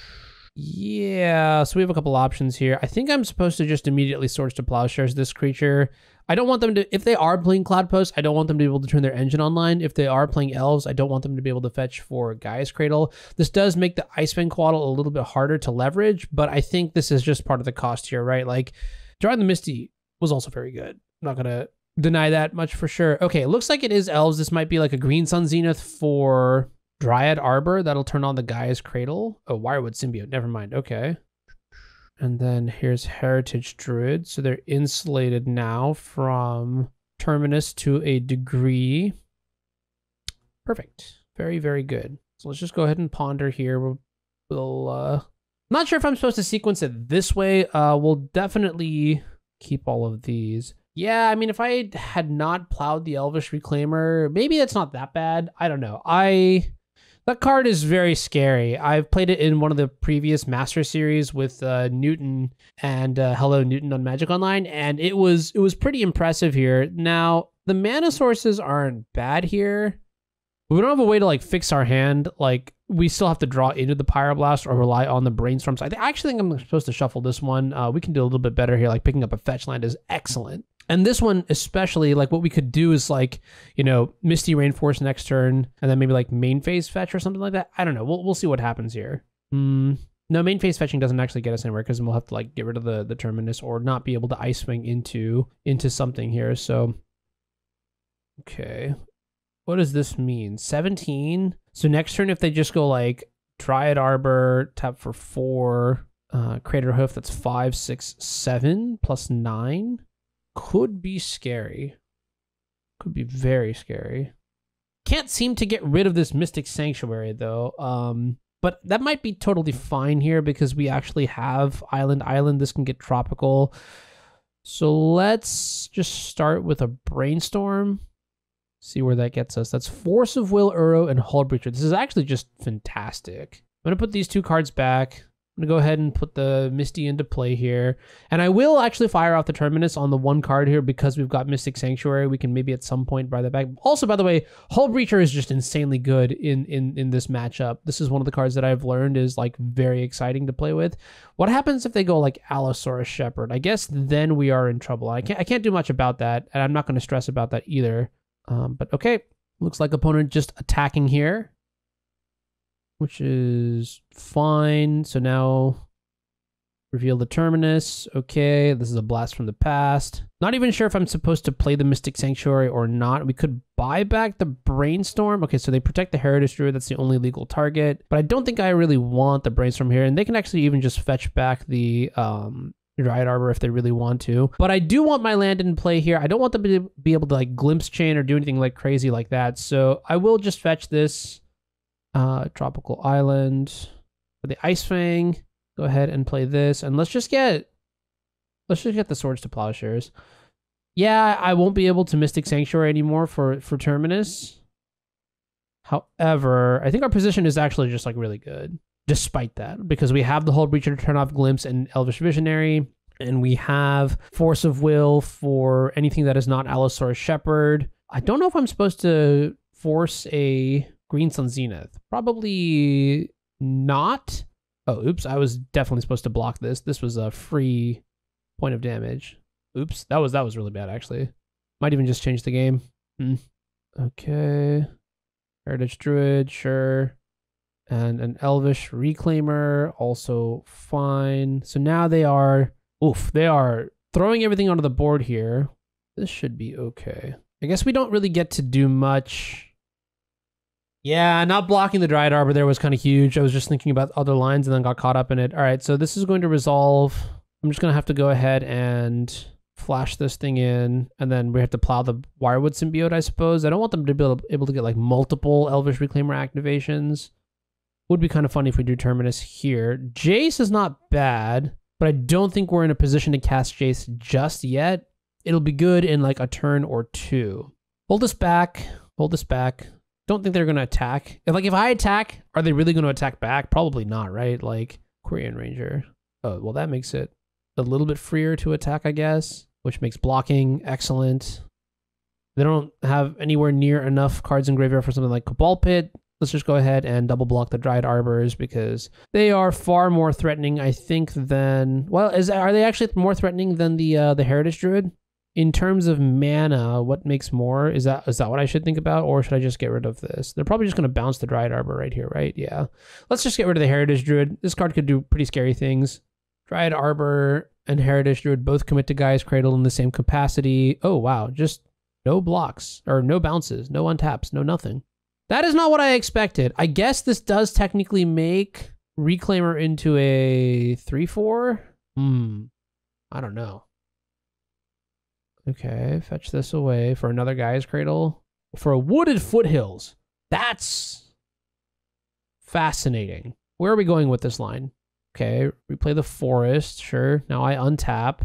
yeah, so we have a couple options here. I think I'm supposed to just immediately Swords to Plowshares this creature. I don't want them to, if they are playing Cloudpost, I don't want them to be able to turn their engine online. If they are playing elves, I don't want them to be able to fetch for Gaia's Cradle. This does make the Icewing Quaddle a little bit harder to leverage, but I think this is just part of the cost here, right? Like, drawing the Misty was also very good. I'm not going to deny that much for sure. Okay, it looks like it is elves. This might be like a Green Sun Zenith for Dryad Arbor. That'll turn on the Gaia's Cradle. Oh, Wirewood Symbiote. Never mind. Okay. And then here's Heritage Druid. So they're insulated now from Terminus to a degree. Perfect. Very, very good. So let's just go ahead and ponder here. We'll, we'll uh, not sure if I'm supposed to sequence it this way. Uh, we'll definitely keep all of these. Yeah, I mean, if I had not plowed the Elvish Reclaimer, maybe that's not that bad. I don't know. I... That card is very scary. I've played it in one of the previous Master Series with uh, Newton and uh, Hello Newton on Magic Online, and it was it was pretty impressive here. Now, the mana sources aren't bad here. We don't have a way to like fix our hand. Like, we still have to draw into the Pyroblast or rely on the Brainstorms. I, th I actually think I'm supposed to shuffle this one. Uh, we can do a little bit better here. Like, picking up a fetch land is excellent. And this one especially, like what we could do is like, you know, Misty Rainforest next turn, and then maybe like main phase fetch or something like that. I don't know. We'll, we'll see what happens here. Mm, no, main phase fetching doesn't actually get us anywhere because then we'll have to like get rid of the, the Terminus or not be able to Icewing into, into something here. So, okay. What does this mean? seventeen? So next turn, if they just go like Dryad Arbor, tap for four, uh, Crater Hoof, that's five, six, seven, plus nine. Could be scary. Could be very scary. Can't seem to get rid of this Mystic Sanctuary, though. Um, but that might be totally fine here because we actually have Island Island. This can get tropical. So let's just start with a Brainstorm. See where that gets us. That's Force of Will, Uro, and Hull Breacher. This is actually just fantastic. I'm going to put these two cards back. I'm going to go ahead and put the Misty into play here. And I will actually fire off the Terminus on the one card here because we've got Mystic Sanctuary. We can maybe at some point buy that back. Also, by the way, Hull Breacher is just insanely good in, in, in this matchup. This is one of the cards that I've learned is like very exciting to play with. What happens if they go like Allosaurus Shepherd? I guess then we are in trouble. I can't, I can't do much about that, and I'm not going to stress about that either. Um, but okay, looks like opponent just attacking here, which is fine. So now reveal the Terminus. Okay, this is a blast from the past. Not even sure if I'm supposed to play the Mystic Sanctuary or not. We could buy back the Brainstorm. Okay, so they protect the Heritage Druid. That's the only legal target. But I don't think I really want the Brainstorm here. And they can actually even just fetch back the um, Dryad Arbor if they really want to. But I do want my land in play here. I don't want them to be able to like glimpse chain or do anything like crazy like that. So I will just fetch this uh, Tropical Island for the Ice Fang. Go ahead and play this. And let's just get, let's just get the Swords to Plowshares. Yeah, I won't be able to Mystic Sanctuary anymore for, for Terminus. However, I think our position is actually just like really good. Despite that, because we have the Hull Breacher to turn off Glimpse and Elvish Visionary, and we have Force of Will for anything that is not Allosaurus Shepherd. I don't know if I'm supposed to force a Green Sun Zenith. Probably not. Oh, oops, I was definitely supposed to block this. This was a free point of damage. Oops, that was that was really bad, actually. Might even just change the game. Hmm. Okay. Heritage Druid, sure. And an Elvish Reclaimer, also fine. So now they are, oof, they are throwing everything onto the board here. This should be okay. I guess we don't really get to do much. Yeah, not blocking the Dryad Arbor there was kind of huge. I was just thinking about other lines and then got caught up in it. All right, so this is going to resolve. I'm just going to have to go ahead and flash this thing in, and then we have to plow the Wirewood Symbiote, I suppose. I don't want them to be able, able to get like multiple Elvish Reclaimer activations. Would be kind of funny if we do Terminus here. Jace is not bad, but I don't think we're in a position to cast Jace just yet. It'll be good in like a turn or two. Hold this back. Hold this back. Don't think they're going to attack. If like if I attack, are they really going to attack back? Probably not, right? Like Quirion Ranger. Oh, well, that makes it a little bit freer to attack, I guess, which makes blocking excellent. They don't have anywhere near enough cards in graveyard for something like Cabal Pit. Let's just go ahead and double block the Dryad Arbors because they are far more threatening, I think, than... Well, is are they actually more threatening than the uh, the Heritage Druid? In terms of mana, what makes more? Is that is that what I should think about? Or should I just get rid of this? They're probably just going to bounce the Dryad Arbor right here, right? Yeah. Let's just get rid of the Heritage Druid. This card could do pretty scary things. Dryad Arbor and Heritage Druid both commit to Gaia's Cradle in the same capacity. Oh, wow. Just no blocks. Or no bounces. No untaps. No nothing. That is not what I expected. I guess this does technically make Reclaimer into a three four. Hmm. I don't know. Okay, fetch this away for another Gaia's Cradle. For a Wooded Foothills. That's fascinating. Where are we going with this line? Okay, replay the Forest. Sure. Now I untap.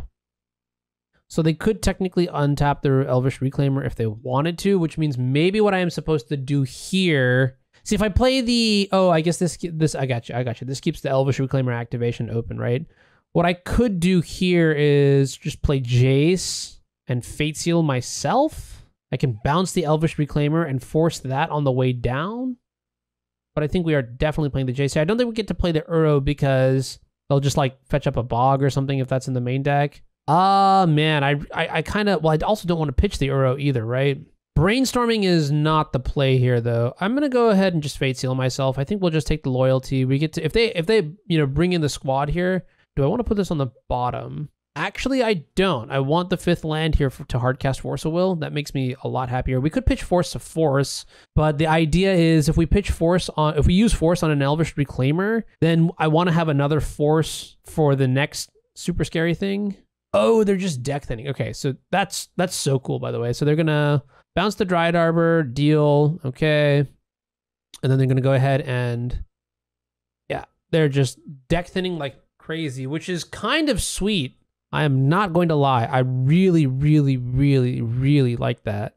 So they could technically untap their Elvish Reclaimer if they wanted to, which means maybe what I am supposed to do here... See, if I play the... Oh, I guess this... this I got you. I got you. This keeps the Elvish Reclaimer activation open, right? What I could do here is just play Jace and Fate Seal myself. I can bounce the Elvish Reclaimer and force that on the way down. But I think we are definitely playing the Jace. I don't think we get to play the Uro because they'll just like fetch up a Bog or something if that's in the main deck. Ah, uh, man, I I, I kind of, well, I also don't want to pitch the Uro either, right? Brainstorming is not the play here, though. I'm going to go ahead and just Fate Seal myself. I think we'll just take the Loyalty. We get to, if they, if they, you know, bring in the squad here, do I want to put this on the bottom? Actually, I don't. I want the fifth land here for, to hardcast Force of Will. That makes me a lot happier. We could pitch Force of Force, but the idea is if we pitch Force on, if we use Force on an Elvish Reclaimer, then I want to have another Force for the next super scary thing. Oh, they're just deck thinning. Okay, so that's that's so cool, by the way. So they're gonna bounce the Dryad Arbor, deal, okay, and then they're gonna go ahead and yeah, they're just deck thinning like crazy, which is kind of sweet. I am not going to lie. I really, really, really, really like that.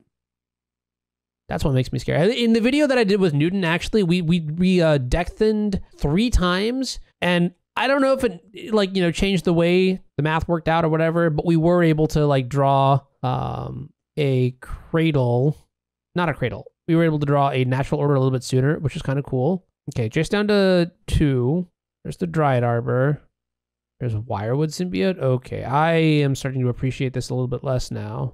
That's what makes me scared. In the video that I did with Newton, actually, we we we uh, deck thinned three times, and I don't know if it like you know changed the way the math worked out or whatever, but we were able to like draw um, a cradle, not a cradle. We were able to draw a natural order a little bit sooner, which is kind of cool. Okay, just down to two. There's the Dryad Arbor. There's a Wirewood Symbiote. Okay, I am starting to appreciate this a little bit less now.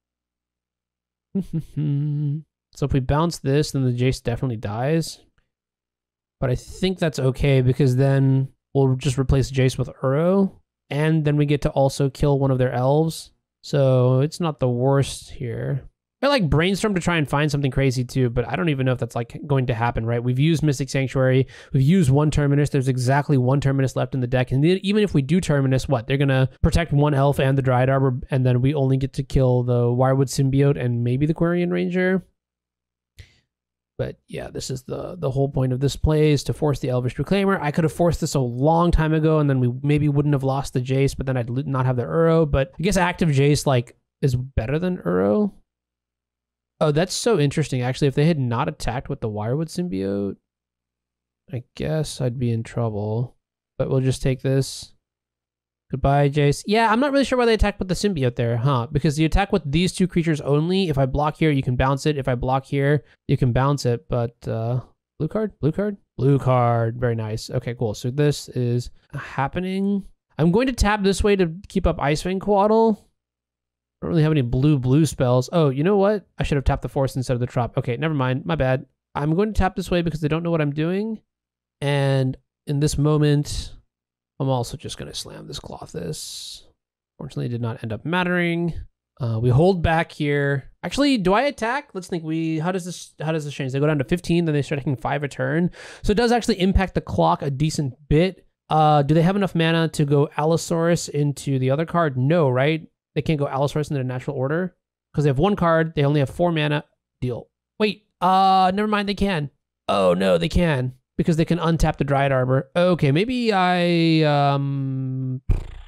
So if we bounce this, then the Jace definitely dies. But I think that's okay because then we'll just replace Jace with Uro. And then we get to also kill one of their elves. So it's not the worst here. I like brainstorm to try and find something crazy too, but I don't even know if that's like going to happen, right? We've used Mystic Sanctuary. We've used one Terminus. There's exactly one Terminus left in the deck. And then even if we do Terminus, what? They're going to protect one elf and the Dryad Arbor, and then we only get to kill the Wirewood Symbiote and maybe the Quarian Ranger. But yeah, this is the the whole point of this play, is to force the Elvish Reclaimer. I could have forced this a long time ago, and then we maybe wouldn't have lost the Jace, but then I'd not have the Uro. But I guess active Jace like is better than Uro. Oh, that's so interesting. Actually, if they had not attacked with the Wirewood Symbiote, I guess I'd be in trouble. But we'll just take this. Goodbye, Jace. Yeah, I'm not really sure why they attacked with the Symbiote there, huh? Because you attack with these two creatures only. If I block here, you can bounce it. If I block here, you can bounce it. But uh, blue card? Blue card? Blue card. Very nice. Okay, cool. So this is happening. I'm going to tap this way to keep up Ice-Fang Coatl. I don't really have any blue blue spells. Oh, you know what? I should have tapped the force instead of the Trop. Okay, never mind. My bad. I'm going to tap this way because they don't know what I'm doing. And in this moment, I'm also just going to slam this cloth. This fortunately did not end up mattering. Uh, we hold back here. Actually, do I attack? Let's think. We how does this how does this change? They go down to fifteen, then they start taking five a turn. So it does actually impact the clock a decent bit. Uh, do they have enough mana to go Allosaurus into the other card? No, right? They can't go Allosaurus into the natural order because they have one card. They only have four mana. Deal. Wait. Uh, never mind. They can. Oh no, they can. Because they can untap the Dryad Arbor. Okay, maybe I um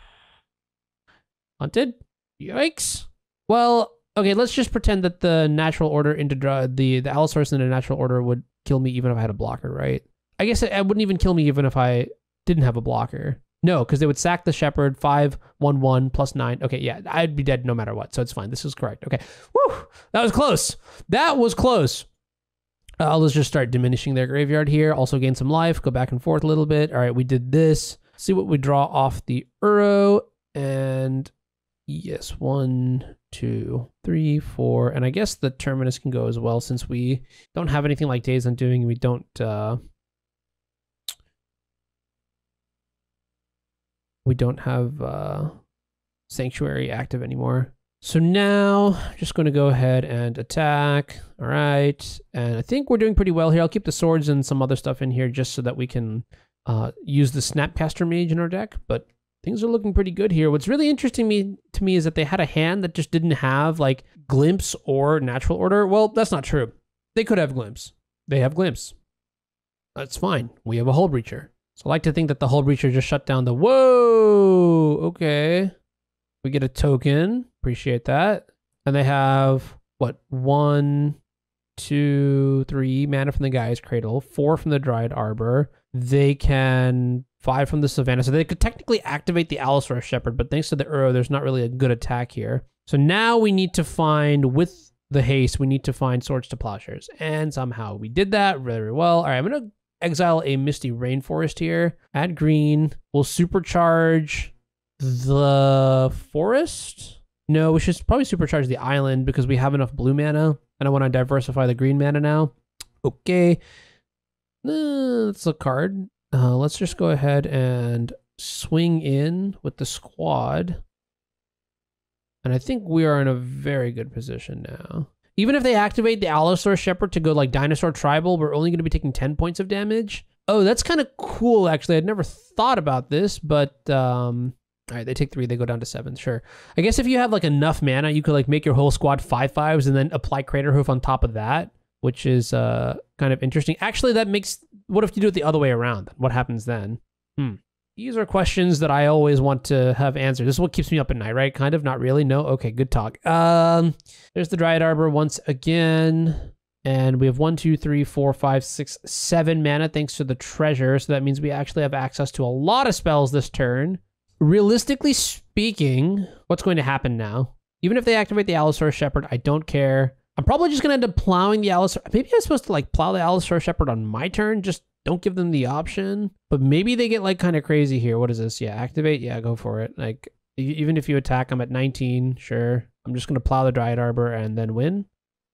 hunted? Yikes. Well, okay, let's just pretend that the natural order into the the Allosaurus in the natural order would kill me even if I had a blocker, right? I guess it, it wouldn't even kill me even if I didn't have a blocker. No, because they would sack the Shepherd, five, one, one, plus nine. Okay, yeah, I'd be dead no matter what, so it's fine. This is correct. Okay, woo, that was close. That was close. Uh, let's just start diminishing their graveyard here. Also gain some life, go back and forth a little bit. All right, we did this. See what we draw off the Uro. And yes, one, two, three, four. And I guess the Terminus can go as well since we don't have anything like Days Undoing. We don't... Uh, we don't have uh, Sanctuary active anymore. So now, just going to go ahead and attack. All right. And I think we're doing pretty well here. I'll keep the swords and some other stuff in here just so that we can uh, use the Snapcaster Mage in our deck. But things are looking pretty good here. What's really interesting me, to me is that they had a hand that just didn't have like Glimpse or Natural Order. Well, that's not true. They could have Glimpse. They have Glimpse. That's fine. We have a Hull Breacher. So I like to think that the Hull Breacher just shut down the... Whoa! Okay. We get a token. Appreciate that. And they have, what, one, two, three mana from the Gaia's Cradle, four from the Dryad Arbor. They can five from the Savannah. So they could technically activate the Allosaurus Shepherd, but thanks to the Uro, there's not really a good attack here. So now we need to find, with the haste, we need to find Swords to Plowshares. And somehow we did that very well. All right, I'm going to exile a Misty Rainforest here. Add green. We'll supercharge the forest. No, we should probably supercharge the island because we have enough blue mana and I want to diversify the green mana now. Okay. Uh, that's a card. Uh, let's just go ahead and swing in with the squad. And I think we are in a very good position now. Even if they activate the Allosaurus Shepherd to go like Dinosaur Tribal, we're only going to be taking ten points of damage. Oh, that's kind of cool, actually. I'd never thought about this, but... Um, all right, they take three, they go down to seven, sure. I guess if you have like enough mana, you could like make your whole squad five fives and then apply Craterhoof on top of that, which is uh, kind of interesting. Actually, that makes... What if you do it the other way around? What happens then? Hmm. These are questions that I always want to have answered. This is what keeps me up at night, right? Kind of, not really. No? Okay, good talk. Um, there's the Dryad Arbor once again. And we have one, two, three, four, five, six, seven mana thanks to the treasure. So that means we actually have access to a lot of spells this turn. Realistically speaking, what's going to happen now? Even if they activate the Allosaurus Shepherd, I don't care. I'm probably just going to end up plowing the Allosaurus. Maybe I'm supposed to like plow the Allosaurus Shepherd on my turn. Just don't give them the option. But maybe they get like kind of crazy here. What is this? Yeah, activate. Yeah, go for it. Like even if you attack, I'm at nineteen. Sure. I'm just going to plow the Dryad Arbor and then win.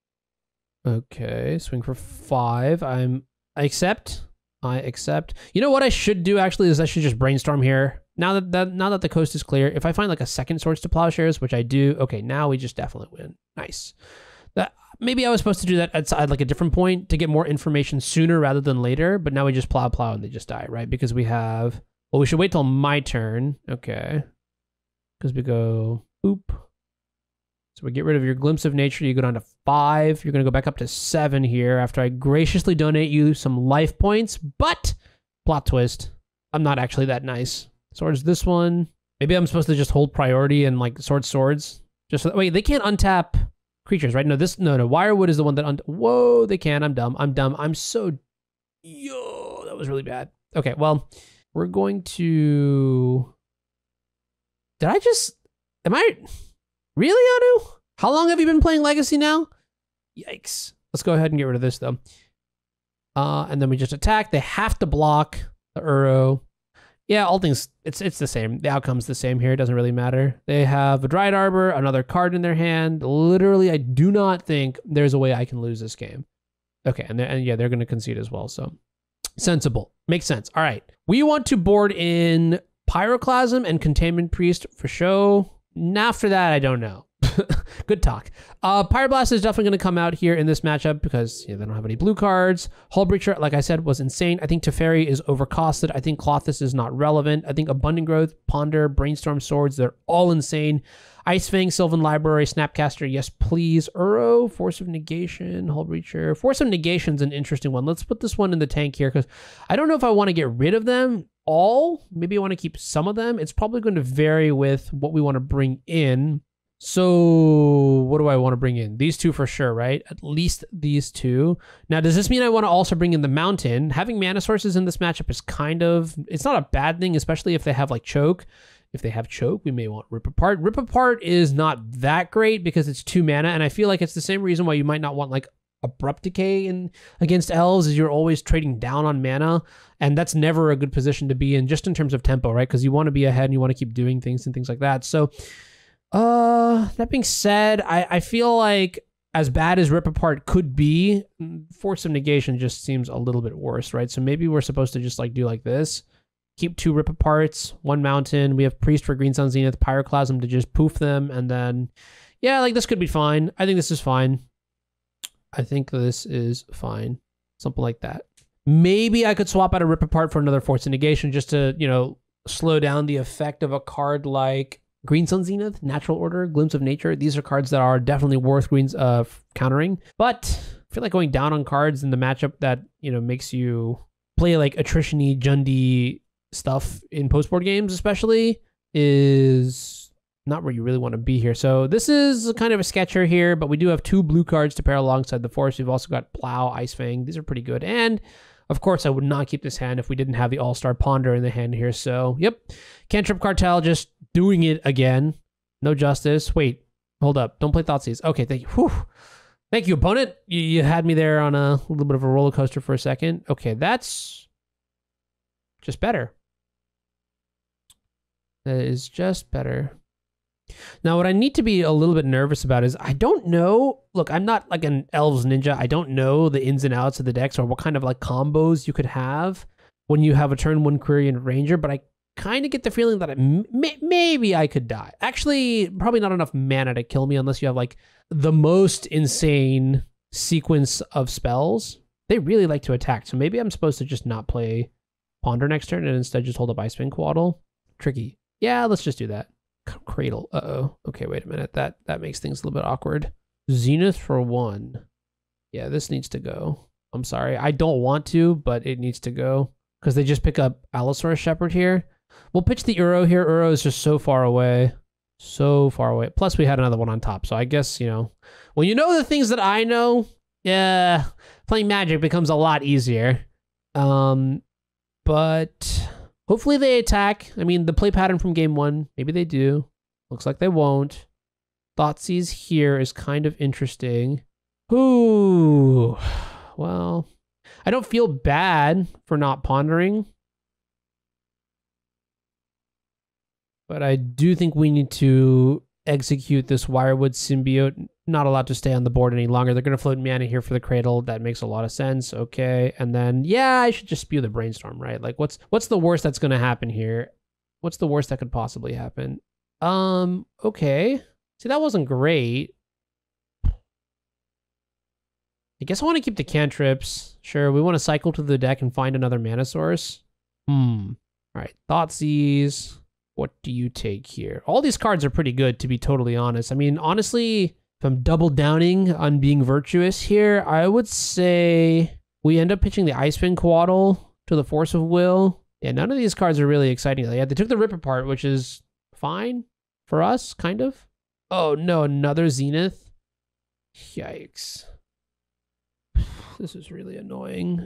Okay, swing for five. I'm I accept. I accept. You know what I should do actually is I should just brainstorm here. Now that, that now that the coast is clear, if I find like a second Swords to Plowshares, which I do, okay, now we just definitely win. Nice. That maybe I was supposed to do that at, at like a different point to get more information sooner rather than later, but now we just plow plow and they just die, right? Because we have, well, we should wait till my turn. Okay. Because we go, boop. So we get rid of your Glimpse of Nature. You go down to five. You're going to go back up to seven here after I graciously donate you some life points. But, plot twist, I'm not actually that nice. Swords this one. Maybe I'm supposed to just hold priority and like sword swords. Just so, wait, they can't untap creatures, right? No, this, no, no. Wirewood is the one that, un whoa, they can. I'm dumb. I'm dumb. I'm so, yo, that was really bad. Okay, well, we're going to, did I just, am I... Really, Anu? How long have you been playing Legacy now? Yikes. Let's go ahead and get rid of this, though. Uh, and then we just attack. They have to block the Uro. Yeah, all things, it's it's the same. The outcome's the same here. It doesn't really matter. They have a Dryad Arbor, another card in their hand. Literally, I do not think there's a way I can lose this game. Okay, and, and yeah, they're going to concede as well, so. Sensible. Makes sense. All right. We want to board in Pyroclasm and Containment Priest for show. After that, I don't know. Good talk. Uh, Pyroblast is definitely going to come out here in this matchup because you know, they don't have any blue cards. Hullbreacher, like I said, was insane. I think Teferi is overcosted. I think Klothys is not relevant. I think Abundant Growth, Ponder, Brainstorm Swords, they're all insane. Ice Fang, Sylvan Library, Snapcaster, yes please. Uro, Force of Negation, Hullbreacher. Force of Negation's an interesting one. Let's put this one in the tank here because I don't know if I want to get rid of them all. Maybe I want to keep some of them. It's probably going to vary with what we want to bring in. So what do I want to bring in? These two for sure, right? At least these two. Now, does this mean I want to also bring in the Mountain? Having mana sources in this matchup is kind of, it's not a bad thing, especially if they have like Choke. If they have Choke, we may want Rip Apart. Rip Apart is not that great because it's two mana, and I feel like it's the same reason why you might not want like Abrupt Decay in against elves is you're always trading down on mana, and that's never a good position to be in just in terms of tempo, right? Because you want to be ahead and you want to keep doing things and things like that. So uh that being said, I, I feel like as bad as Rip Apart could be, Force of Negation just seems a little bit worse, right? So maybe we're supposed to just like do like this. Keep two Rip Aparts, one Mountain. We have Priest for Green Sun Zenith, Pyroclasm to just poof them, and then yeah, like this could be fine. I think this is fine. I think this is fine. Something like that. Maybe I could swap out a Rip Apart for another Force of Negation just to, you know, slow down the effect of a card like Green Sun Zenith, Natural Order, Glimpse of Nature. These are cards that are definitely worth Green's uh, countering. But I feel like going down on cards in the matchup that, you know, makes you play like attrition-y, Jundi stuff in post-board games especially is not where you really want to be here. So this is kind of a sketcher here, but we do have two blue cards to pair alongside the Force. We've also got Plow, Ice Fang. These are pretty good. And of course, I would not keep this hand if we didn't have the All-Star Ponder in the hand here. So, yep. Cantrip Cartel just doing it again. No justice. Wait, hold up. Don't play Thoughtseize. Okay, thank you. Whew. Thank you, opponent. You, you had me there on a little bit of a roller coaster for a second. Okay, that's just better. That is just better. Now, what I need to be a little bit nervous about is I don't know. Look, I'm not like an Elves Ninja. I don't know the ins and outs of the decks or what kind of like combos you could have when you have a turn one Query and Ranger, but I kind of get the feeling that I, may, maybe I could die. Actually, probably not enough mana to kill me unless you have like the most insane sequence of spells. They really like to attack, so maybe I'm supposed to just not play Ponder next turn and instead just hold up Ice Fang Coatl. Tricky. Yeah, let's just do that. Cradle. Uh-oh. Okay, wait a minute. That that makes things a little bit awkward. Zenith for one. Yeah, this needs to go. I'm sorry. I don't want to, but it needs to go. Because they just pick up Allosaurus Shepherd here. We'll pitch the Uro here. Uro is just so far away. So far away. Plus, we had another one on top. So I guess, you know, when you know the things that I know, yeah, playing Magic becomes a lot easier. Um, but hopefully they attack. I mean, the play pattern from game one, maybe they do. Looks like they won't. Thoughtseize here is kind of interesting. Ooh, well, I don't feel bad for not pondering. But I do think we need to execute this Wirewood Symbiote. Not allowed to stay on the board any longer. They're going to float mana here for the Cradle. That makes a lot of sense. Okay. And then, yeah, I should just spew the Brainstorm, right? Like, what's what's the worst that's going to happen here? What's the worst that could possibly happen? Um, okay. See, that wasn't great. I guess I want to keep the cantrips. Sure, we want to cycle to the deck and find another mana source. Hmm. All right, Thoughtseize. What do you take here? All these cards are pretty good, to be totally honest. I mean, honestly, if I'm double downing on being virtuous here, I would say we end up pitching the Icewind Coatl to the Force of Will. Yeah, none of these cards are really exciting. Yeah, they took the Rip Apart, which is fine for us, kind of. Oh no, another Zenith. Yikes. This is really annoying.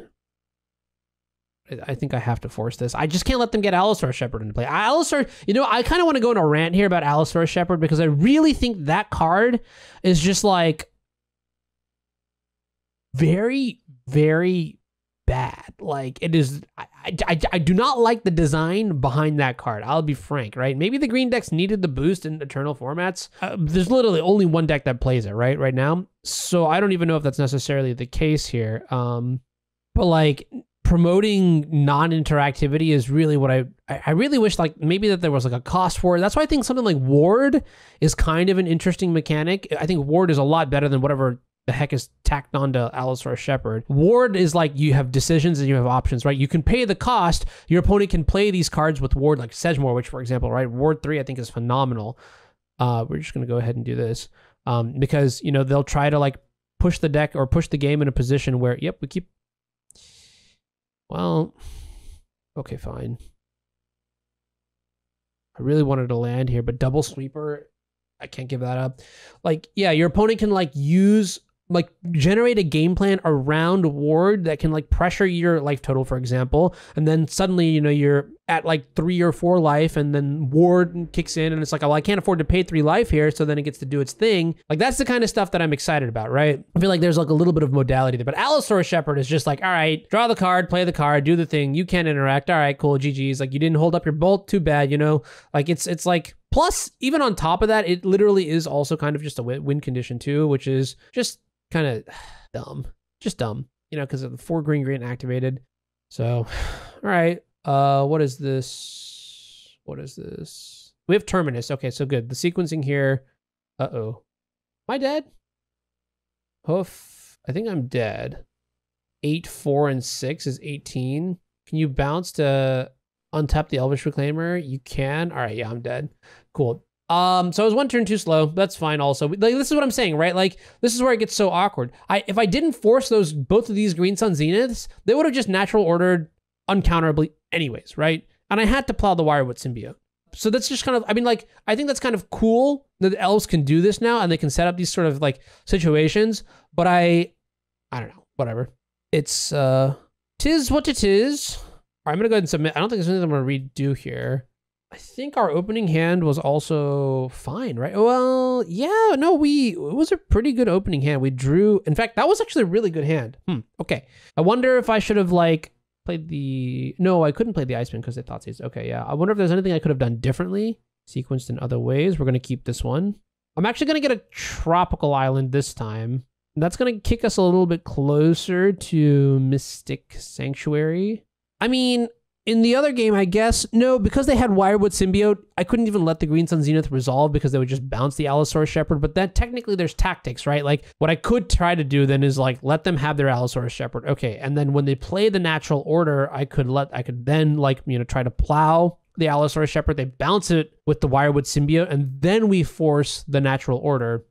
I think I have to force this. I just can't let them get Allosaurus Shepherd into play. Allosaurus, you know, I kind of want to go on a rant here about Allosaurus Shepherd because I really think that card is just like very, very bad. Like it is, I, I, I do not like the design behind that card. I'll be frank, right? Maybe the green decks needed the boost in Eternal formats. Uh, there's literally only one deck that plays it, right? Right now. So I don't even know if that's necessarily the case here. Um, but like, promoting non-interactivity is really what I, I really wish like maybe that there was like a cost for it. That's why I think something like Ward is kind of an interesting mechanic. I think Ward is a lot better than whatever the heck is tacked onto Allosaurus Shepherd. Ward is like you have decisions and you have options, right? You can pay the cost. Your opponent can play these cards with Ward, like Sedgemoor, which for example, right? Ward three I think is phenomenal. Uh, we're just gonna go ahead and do this um, because you know they'll try to like push the deck or push the game in a position where, yep, we keep. Well, okay, fine. I really wanted to land here, but double sweeper, I can't give that up. Like, yeah, your opponent can like use, like generate a game plan around Ward that can like pressure your life total, for example. And then suddenly, you know, you're at like three or four life and then Ward kicks in and it's like, oh, well, I can't afford to pay three life here. So then it gets to do its thing. Like that's the kind of stuff that I'm excited about, right? I feel like there's like a little bit of modality there, but Allosaurus Shepherd is just like, all right, draw the card, play the card, do the thing. You can't interact. All right, cool. G G's. Like you didn't hold up your bolt. Too bad, you know, like it's, it's like, plus even on top of that, it literally is also kind of just a win condition too, which is just kind of dumb, just dumb, you know, because of the four green green activated. So, all right. Uh, what is this? What is this? We have Terminus. Okay, so good. The sequencing here. Uh-oh. Am I dead? Hoof. I think I'm dead. Eight, four, and six is eighteen. Can you bounce to untap the Elvish Reclaimer? You can. All right, yeah, I'm dead. Cool. Um, so I was one turn too slow. That's fine also. Like, this is what I'm saying, right? Like, this is where it gets so awkward. I If I didn't force those both of these Green Sun Zeniths, they would have just natural ordered uncounterably anyways, right? And I had to plow the Wirewood Symbiote. So that's just kind of, I mean, like, I think that's kind of cool that the elves can do this now and they can set up these sort of like situations, but I, I don't know, whatever. It's, uh, tis what it is. All right, I'm gonna go ahead and submit. I don't think there's anything I'm gonna redo here. I think our opening hand was also fine, right? Well, yeah, no, we, it was a pretty good opening hand. We drew, in fact, that was actually a really good hand. Hmm, okay. I wonder if I should have like, played the... No, I couldn't play the Iceman because they thought it's... Okay, yeah. I wonder if there's anything I could have done differently. Sequenced in other ways. We're going to keep this one. I'm actually going to get a tropical island this time. That's going to kick us a little bit closer to Mystic Sanctuary. I mean, in the other game, I guess, no, because they had Wirewood Symbiote, I couldn't even let the Green Sun Zenith resolve because they would just bounce the Allosaurus Shepherd. But then technically there's tactics, right? Like what I could try to do then is like let them have their Allosaurus Shepherd. Okay. And then when they play the natural order, I could let, I could then like, you know, try to plow the Allosaurus Shepherd. They bounce it with the Wirewood Symbiote and then we force the natural order.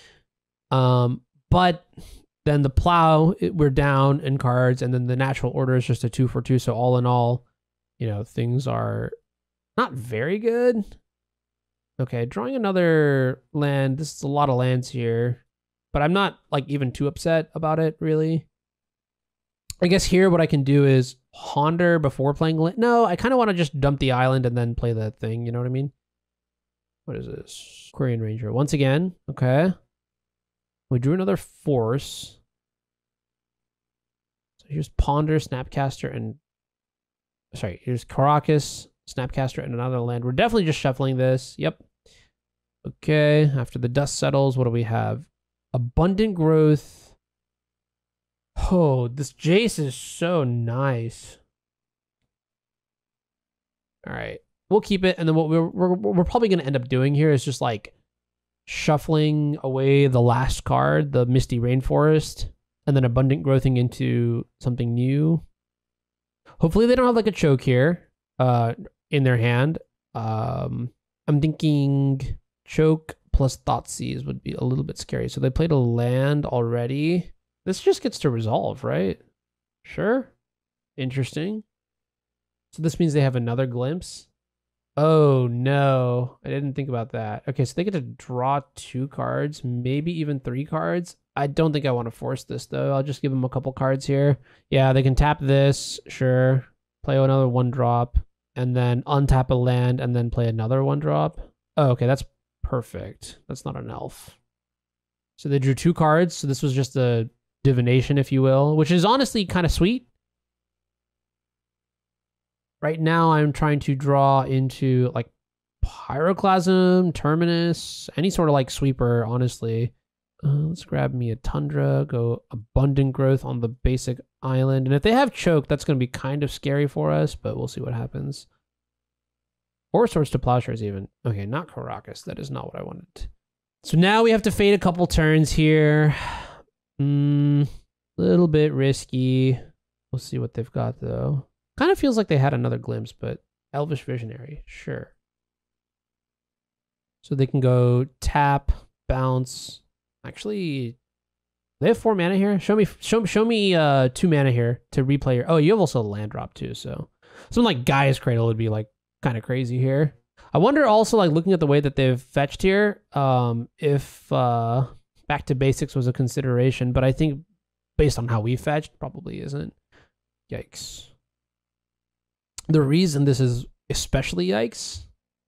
Um, but then the plow, it, we're down in cards and then the natural order is just a two for two. So all in all, you know, things are not very good. Okay, drawing another land. This is a lot of lands here, but I'm not like even too upset about it, really. I guess here what I can do is ponder before playing land. No, I kind of want to just dump the island and then play that thing. You know what I mean? What is this? Quarian Ranger. Once again, okay. We drew another force. So here's Ponder, Snapcaster, and sorry, here's Karakas, Snapcaster, and another land. We're definitely just shuffling this. Yep. Okay, after the dust settles, what do we have? Abundant Growth. Oh, this Jace is so nice. All right, we'll keep it. And then what we're, we're, we're probably going to end up doing here is just like shuffling away the last card, the Misty Rainforest. and then Abundant Growthing into something new. Hopefully they don't have like a choke here uh, in their hand. Um, I'm thinking choke plus Thoughtseize would be a little bit scary. So they played a land already. This just gets to resolve, right? Sure. Interesting. So this means they have another glimpse. Oh no, I didn't think about that. Okay, so they get to draw two cards, maybe even three cards. I don't think I want to force this though. I'll just give them a couple cards here. Yeah, they can tap this, sure. Play another one drop, and then untap a land, and then play another one drop. Oh, okay, that's perfect. That's not an elf. So they drew two cards, so this was just a divination, if you will, which is honestly kind of sweet. Right now, I'm trying to draw into like Pyroclasm, Terminus, any sort of like sweeper, honestly. Uh, let's grab me a Tundra, go Abundant Growth on the basic island. And if they have Choke, that's going to be kind of scary for us, but we'll see what happens. Or Swords to Plowshares even. Okay, not Karakas. That is not what I wanted. So now we have to fade a couple turns here. Hmm, a little bit risky. We'll see what they've got though. Kind of feels like they had another glimpse, but Elvish Visionary, sure. So they can go tap, bounce. Actually, they have four mana here. Show me, show, show me uh, two mana here to replay your. Oh, you have also a land drop too. So something like Gaia's Cradle would be like kind of crazy here. I wonder also, like looking at the way that they've fetched here, um, if uh, Back to Basics was a consideration. But I think based on how we fetched, probably isn't. Yikes. The reason this is especially yikes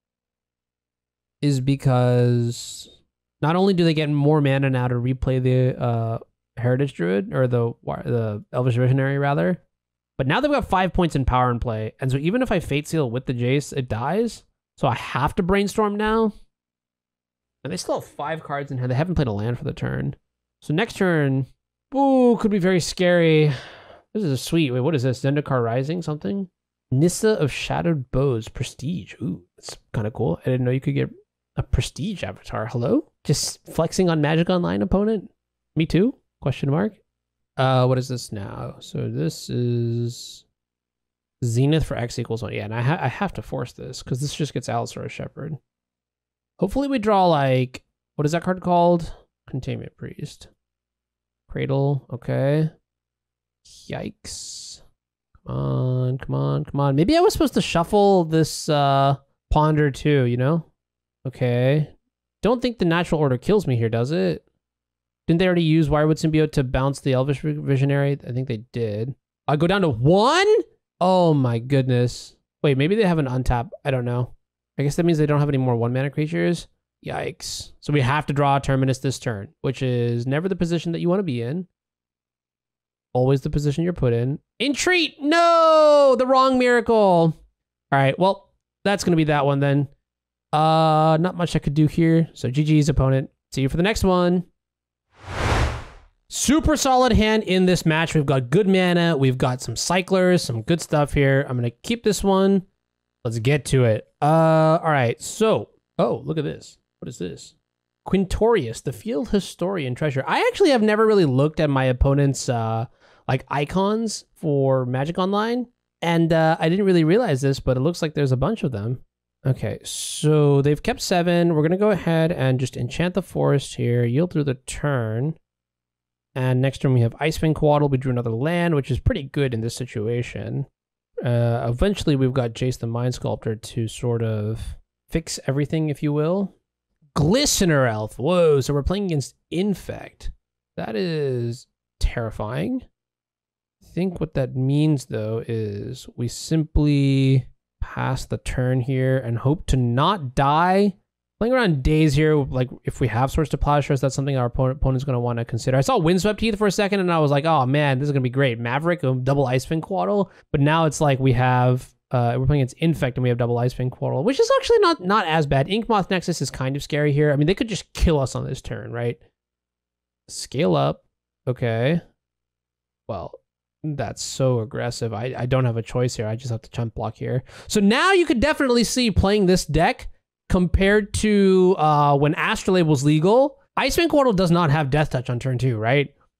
is because not only do they get more mana now to replay the uh, Heritage Druid, or the the Elvish Visionary rather, but now they've got five points in power in play, and so even if I Fate Seal with the Jace, it dies, so I have to Brainstorm now. And they still have five cards in hand. They haven't played a land for the turn. So next turn, ooh, could be very scary. This is a sweet. Wait, what is this? Zendikar Rising something? Nissa of Shadowed Bows, Prestige. Ooh, that's kind of cool. I didn't know you could get a Prestige avatar. Hello? Just flexing on Magic Online opponent? Me too? Question mark. Uh, what is this now? So this is Zenith for X equals one. Yeah, and I, ha I have to force this because this just gets Allosaurus Shepherd. Hopefully we draw like, what is that card called? Containment Priest. Cradle, okay. Yikes. Come on, come on, come on. Maybe I was supposed to shuffle this uh, Ponder too, you know? Okay. Don't think the natural order kills me here, does it? Didn't they already use Wirewood Symbiote to bounce the Elvish Visionary? I think they did. I go down to one? Oh my goodness. Wait, maybe they have an untap. I don't know. I guess that means they don't have any more one mana creatures. Yikes. So we have to draw a Terminus this turn, which is never the position that you want to be in. Always the position you're put in. Entreat! No! The wrong miracle. All right, well, that's going to be that one then. Uh, not much I could do here. So G G's opponent. See you for the next one. Super solid hand in this match. We've got good mana. We've got some cyclers, some good stuff here. I'm going to keep this one. Let's get to it. Uh, all right, so, oh, look at this. What is this? Quintorius, the Field Historian Treasure. I actually have never really looked at my opponent's uh, like icons for Magic Online, and uh, I didn't really realize this, but it looks like there's a bunch of them. Okay, so they've kept seven. We're gonna go ahead and just enchant the forest here, yield through the turn, and next turn we have Icewind Coatl. We drew another land, which is pretty good in this situation. Uh, eventually, we've got Jace the Mind Sculptor to sort of fix everything, if you will. Glistener Elf. Whoa, so we're playing against Infect. That is terrifying. I think what that means, though, is we simply pass the turn here and hope to not die. Playing around days here, like if we have Swords to Plowshares, that's something our opponent, opponent's going to want to consider. I saw Windswept Heath for a second, and I was like, oh man, this is going to be great. Maverick, um, double Icewind Coatl. But now it's like we have... Uh, we're playing against Infect and we have double Icewind Coatl, which is actually not not as bad. Inkmoth Nexus is kind of scary here. I mean, they could just kill us on this turn, right? Scale up. Okay. Well, that's so aggressive. I, I don't have a choice here. I just have to chump block here. So now you could definitely see playing this deck compared to uh, when Astrolabe was legal. Icewind Coatl does not have Death Touch on turn two, right?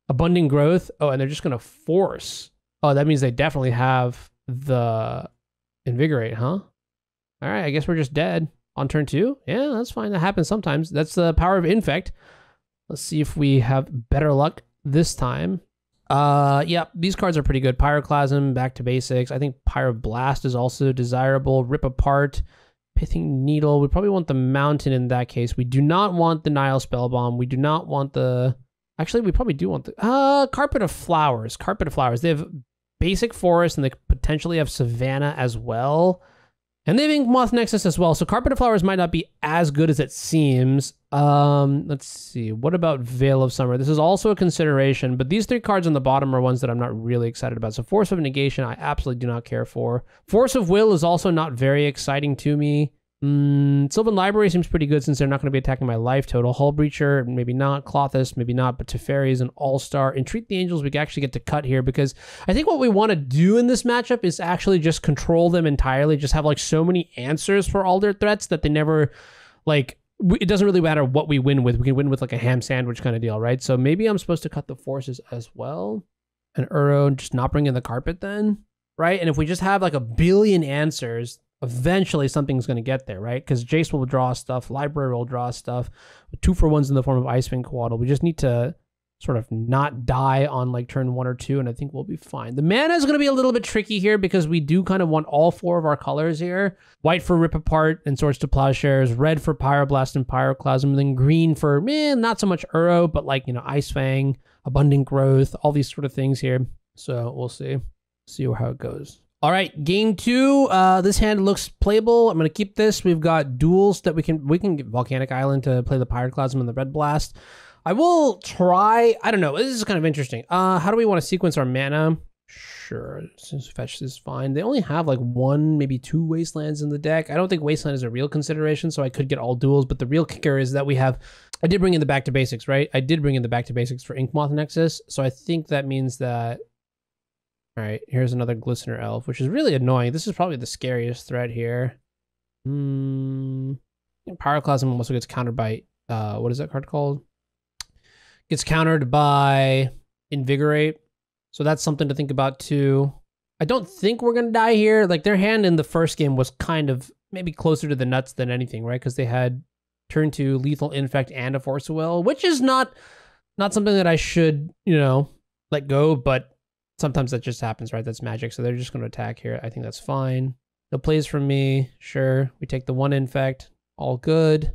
Abundant growth. Oh, and they're just going to force. Oh, that means they definitely have the invigorate, huh? All right, I guess we're just dead on turn two. Yeah, that's fine. That happens sometimes. That's the power of infect. Let's see if we have better luck this time. Uh, yeah, these cards are pretty good. Pyroclasm, back to basics. I think Pyroblast is also desirable. Rip Apart, Pithing Needle. We probably want the Mountain in that case. We do not want the Nile Spellbomb. We do not want the... Actually, we probably do want the... Uh, Carpet of Flowers. Carpet of Flowers. They have basic forest and they potentially have Savannah as well. And they have Inkmoth Nexus as well. So Carpet of Flowers might not be as good as it seems. Um, let's see. What about Veil of Summer? This is also a consideration, but these three cards on the bottom are ones that I'm not really excited about. So Force of Negation, I absolutely do not care for. Force of Will is also not very exciting to me. Mm, Sylvan Library seems pretty good since they're not going to be attacking my life total. Hull Breacher, maybe not. Klothys, maybe not. But Teferi is an all-star. Entreat the Angels, we actually get to cut here because I think what we want to do in this matchup is actually just control them entirely. Just have like so many answers for all their threats that they never, like, it doesn't really matter what we win with. We can win with like a ham sandwich kind of deal, right? So maybe I'm supposed to cut the forces as well. And Uro, just not bring in the carpet then, right? And if we just have like a billion answers, eventually something's going to get there, right? Because Jace will draw stuff, Library will draw stuff, two for ones in the form of Icewind Coatl. We just need to sort of not die on like turn one or two, and I think we'll be fine. The mana is going to be a little bit tricky here because we do kind of want all four of our colors here. White for Rip Apart and Swords to Plowshares, red for Pyroblast and Pyroclasm, and then green for, eh, not so much Uro, but like, you know, Ice Fang, Abundant Growth, all these sort of things here. So we'll see. See how it goes. All right, game two. Uh, this hand looks playable. I'm gonna keep this. We've got duels that we can we can get Volcanic Island to play the Pyroclasm and the Red Blast. I will try. I don't know. This is kind of interesting. Uh, how do we want to sequence our mana? Sure, since fetch is fine. They only have like one, maybe two Wastelands in the deck. I don't think Wasteland is a real consideration, so I could get all duels. But the real kicker is that we have. I did bring in the Back to Basics, right? I did bring in the Back to Basics for Inkmoth Nexus, so I think that means that. All right, here's another Glistener Elf, which is really annoying. This is probably the scariest threat here. Hmm. Pyroclasm also gets countered by, uh, what is that card called? Gets countered by Invigorate. So that's something to think about too. I don't think we're going to die here. Like their hand in the first game was kind of maybe closer to the nuts than anything, right? Because they had turn two, Lethal Infect, and a Force of Will, which is not, not something that I should, you know, let go, but sometimes that just happens, right? That's Magic. So they're just going to attack here. I think that's fine. No plays from me. Sure. We take the one infect. All good.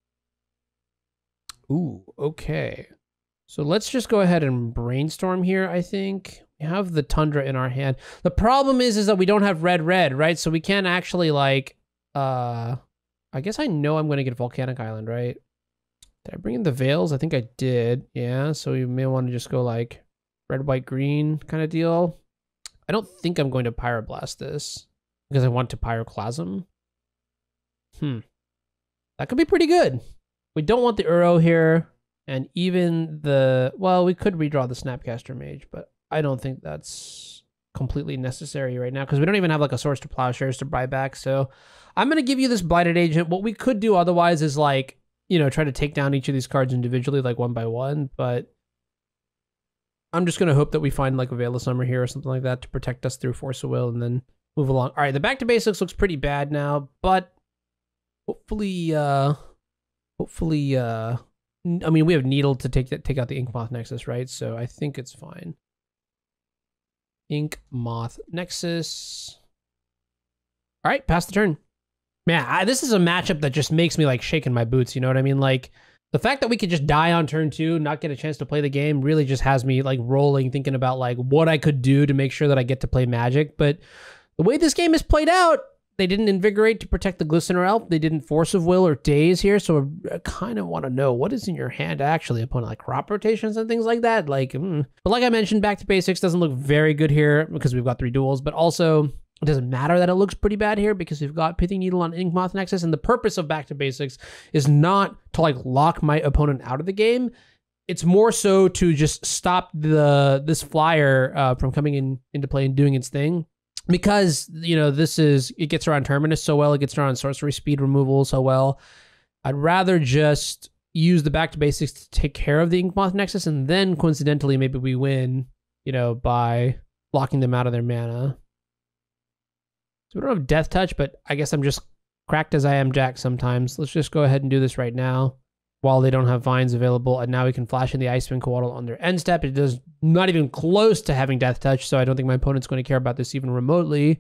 Ooh, okay. So let's just go ahead and brainstorm here, I think. We have the Tundra in our hand. The problem is, is that we don't have red, red, right? So we can't actually like, uh, I guess I know I'm going to get Volcanic Island, right? Did I bring in the Veils? I think I did. Yeah. So we may want to just go like, red, white, green kind of deal. I don't think I'm going to Pyroblast this because I want to Pyroclasm. Hmm. That could be pretty good. We don't want the Uro here. And even the... Well, we could redraw the Snapcaster Mage, but I don't think that's completely necessary right now because we don't even have like a Swords to Plowshares to buy back. So I'm going to give you this Blighted Agent. What we could do otherwise is like, you know, try to take down each of these cards individually, like one by one, but... I'm just going to hope that we find like a Veil of Summer here or something like that to protect us through Force of Will and then move along. All right, the Back to Basics looks pretty bad now, but hopefully, uh, hopefully, uh, I mean, we have Needle to take that, take out the Inkmoth Nexus, right? So I think it's fine. Inkmoth Nexus. All right, pass the turn. Man, I, this is a matchup that just makes me like shaking my boots. You know what I mean? Like, the fact that we could just die on turn two, not get a chance to play the game, really just has me like rolling, thinking about like what I could do to make sure that I get to play Magic. But the way this game is played out, they didn't Invigorate to protect the Glistener Elf. They didn't Force of Will or Daze here. So I kind of want to know what is in your hand actually upon like crop rotations and things like that. Like, mm. But like I mentioned, Back to Basics doesn't look very good here because we've got three duels, but also it doesn't matter that it looks pretty bad here because we've got Pithing Needle on Inkmoth Nexus, and the purpose of Back to Basics is not to like lock my opponent out of the game. It's more so to just stop the this flyer uh, from coming in into play and doing its thing. Because, you know, this is, it gets around Terminus so well, it gets around sorcery speed removal so well. I'd rather just, use the Back to Basics to take care of the Inkmoth Nexus, and then coincidentally, maybe we win, you know, by locking them out of their mana. So we don't have Death Touch, but I guess I'm just cracked as I am Jack sometimes. Let's just go ahead and do this right now while they don't have Vines available. And now we can flash in the Icewind Coatl on their end step. It does not even close to having Death Touch, so I don't think my opponent's going to care about this even remotely.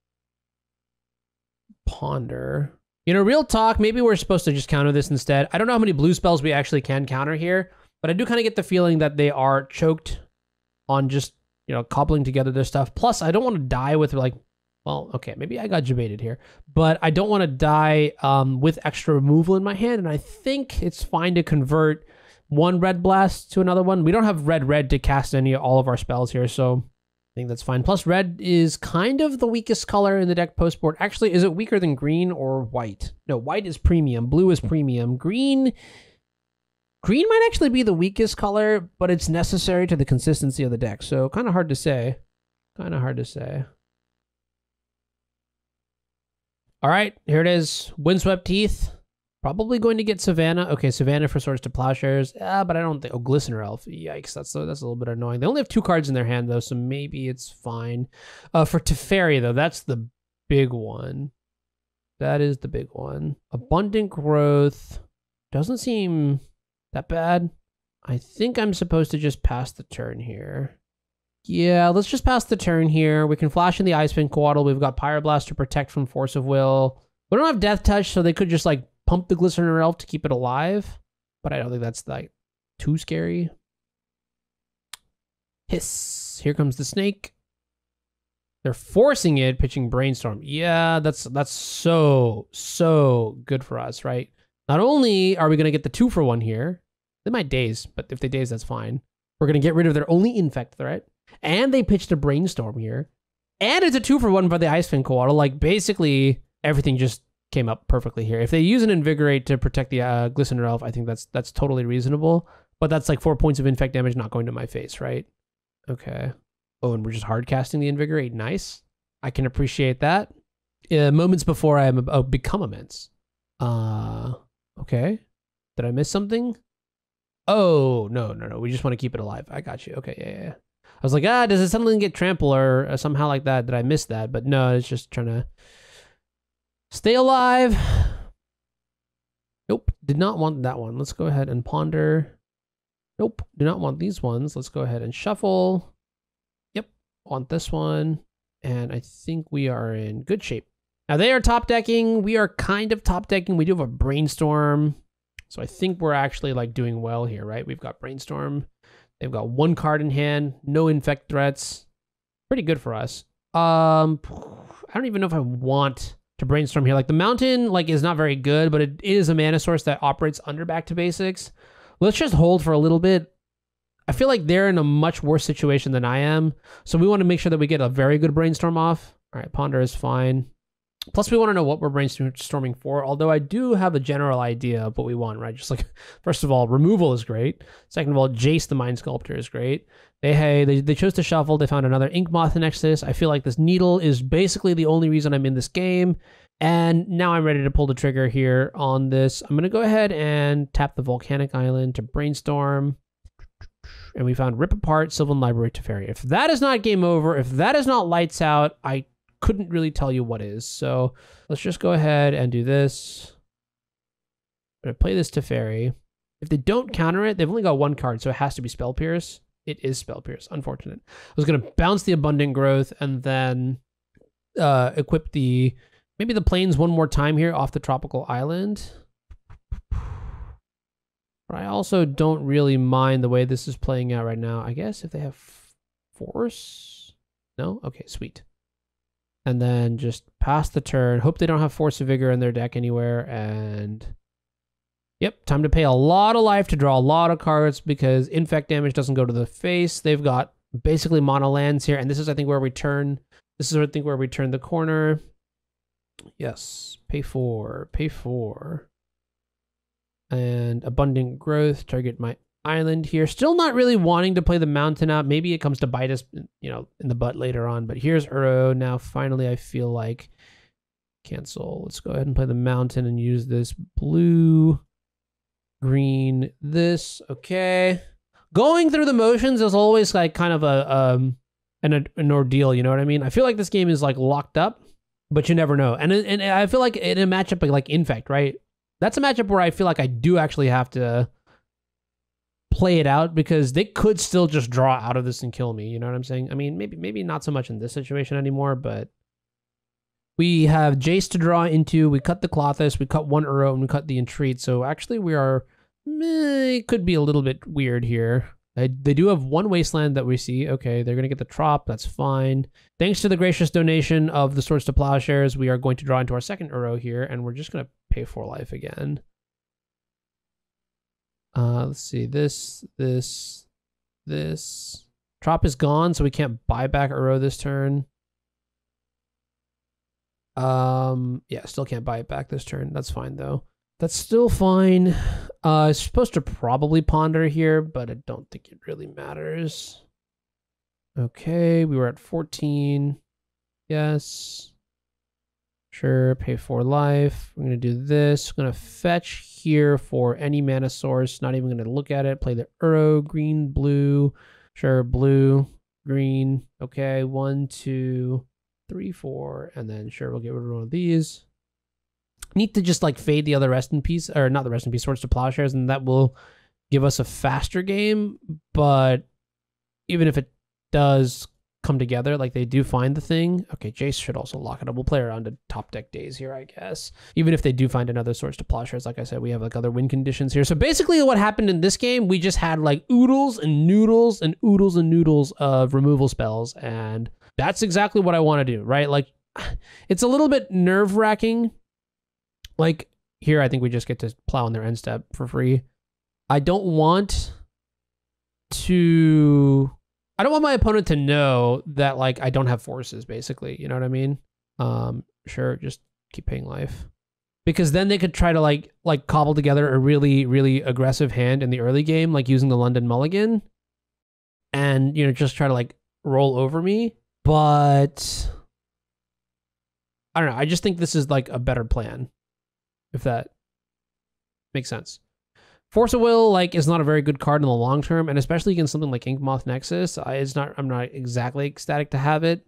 Ponder. You know, real talk, maybe we're supposed to just counter this instead. I don't know how many blue spells we actually can counter here, but I do kind of get the feeling that they are choked on just, you know, cobbling together their stuff. Plus, I don't want to die with, like, well, okay, maybe I got debated here, but I don't want to die um, with extra removal in my hand, and I think it's fine to convert one red blast to another one. We don't have red red to cast any all of our spells here, so I think that's fine. Plus, red is kind of the weakest color in the deck post-board. Actually, is it weaker than green or white? No, white is premium. Blue is premium. Green... Green might actually be the weakest color, but it's necessary to the consistency of the deck. So, kind of hard to say. Kind of hard to say. All right, here it is. Windswept Teeth. Probably going to get Savannah. Okay, Savannah for Swords to Plowshares. Ah, but I don't think... Oh, Glistener Elf. Yikes, that's, that's a little bit annoying. They only have two cards in their hand, though, so maybe it's fine. Uh, for Teferi, though, that's the big one. That is the big one. Abundant Growth. Doesn't seem that bad. I think I'm supposed to just pass the turn here. Yeah, let's just pass the turn here. We can flash in the Icewind Coatl. We've got Pyroblast to protect from Force of Will. We don't have Death Touch, so they could just, like, pump the Glistener Elf to keep it alive, but I don't think that's like too scary. Hiss. Here comes the snake. They're forcing it, pitching Brainstorm. Yeah, that's that's so, so good for us, right? Not only are we going to get the two for one here, they might daze, but if they daze, that's fine. We're going to get rid of their only infect threat, and they pitched a Brainstorm here, and it's a two for one for the Icewind Coatl. Like, basically, everything just came up perfectly here. If they use an Invigorate to protect the uh, Glistener Elf, I think that's that's totally reasonable. But that's like four points of infect damage not going to my face, right? Okay. Oh, and we're just hard casting the Invigorate. Nice. I can appreciate that. Uh, moments before I am a, oh, become immense. Uh, okay. Did I miss something? Oh, no, no, no. We just want to keep it alive. I got you. Okay, yeah, yeah, yeah. I was like, ah, does it suddenly get trample or uh, somehow like that? Did I miss that? But no, it's just trying to stay alive. Nope, did not want that one. Let's go ahead and ponder. Nope, do not want these ones. Let's go ahead and shuffle. Yep, want this one. And I think we are in good shape. Now they are top decking. We are kind of top decking. We do have a Brainstorm. So I think we're actually like doing well here, right? We've got Brainstorm. They've got one card in hand, no infect threats. Pretty good for us. Um, I don't even know if I want to Brainstorm here. Like the Mountain like is not very good, but it is a mana source that operates under Back to Basics. Let's just hold for a little bit. I feel like they're in a much worse situation than I am, so we want to make sure that we get a very good Brainstorm off. All right, Ponder is fine. Plus, we want to know what we're brainstorming for, although I do have a general idea of what we want, right? Just like, first of all, removal is great. Second of all, Jace the Mind Sculptor is great. They hey, they, they chose to shuffle. They found another Inkmoth Nexus. I feel like this Needle is basically the only reason I'm in this game. And now I'm ready to pull the trigger here on this. I'm going to go ahead and tap the Volcanic Island to Brainstorm. And we found Rip Apart, Sylvan Library, Teferi. If that is not game over, if that is not lights out, I couldn't really tell you what is. So let's just go ahead and do this. I'm going to play this Teferi. If they don't counter it, they've only got one card, so it has to be Spell Pierce. It is Spell Pierce, unfortunate. I was going to bounce the Abundant Growth and then uh, equip the, maybe the Plains one more time here off the Tropical Island. But I also don't really mind the way this is playing out right now. I guess if they have Force? No? Okay, sweet. And then just pass the turn. Hope they don't have Force of Vigor in their deck anywhere. And yep, time to pay a lot of life to draw a lot of cards because infect damage doesn't go to the face. They've got basically mono lands here. And this is, I think, where we turn. This is, I think, where we turn the corner. Yes, pay four, pay four. And Abundant Growth, target my island here. Still not really wanting to play the Mountain out. Maybe it comes to bite us, you know, in the butt later on. But here's Uro. Now, finally, I feel like cancel. Let's go ahead and play the Mountain and use this blue green this. Okay. Going through the motions is always like kind of a um an, an ordeal, you know what I mean? I feel like this game is like locked up, but you never know. And and I feel like in a matchup like Infect, right? That's a matchup where I feel like I do actually have to play it out because they could still just draw out of this and kill me, you know what I'm saying? I mean, maybe maybe not so much in this situation anymore, but we have Jace to draw into, we cut the Klothys, we cut one Uro, and we cut the Entreat, so actually we are, eh, it could be a little bit weird here. They, they do have one Wasteland that we see. Okay, they're going to get the Trop, that's fine. Thanks to the gracious donation of the Swords to Plowshares, we are going to draw into our second Uro here, and we're just going to pay for life again. Uh, let's see, this, this, this. Trop is gone, so we can't buy back Uro this turn. Um, yeah, still can't buy it back this turn. That's fine, though. That's still fine. Uh, I'm supposed to probably ponder here, but I don't think it really matters. Okay, we were at fourteen. Yes. Sure, pay for life. We're going to do this. We're going to fetch here for any mana source. Not even going to look at it. Play the Uro, green, blue. Sure, blue, green. Okay, one, two, three, four. And then sure, we'll get rid of one of these. Need to just like fade the other Rest in Peace, or not the Rest in Peace, Swords to Plowshares, and that will give us a faster game. But even if it does come together, like they do find the thing. Okay, Jace should also lock it up. We'll play around to top deck days here, I guess. Even if they do find another Swords to Plowshares, like I said, we have like other win conditions here. So basically what happened in this game, we just had like oodles and noodles and oodles and noodles of removal spells. And that's exactly what I want to do, right? Like it's a little bit nerve wracking. Like here, I think we just get to plow on their end step for free. I don't want to, I don't want my opponent to know that like I don't have forces, basically. You know what I mean? Um, sure, just keep paying life. Because then they could try to like like cobble together a really, really aggressive hand in the early game, like using the London Mulligan. And, you know, just try to like roll over me. But I don't know. I just think this is like a better plan. If that makes sense. Force of Will, like, is not a very good card in the long term, and especially against something like Inkmoth Nexus, I, it's not. I'm not exactly ecstatic to have it.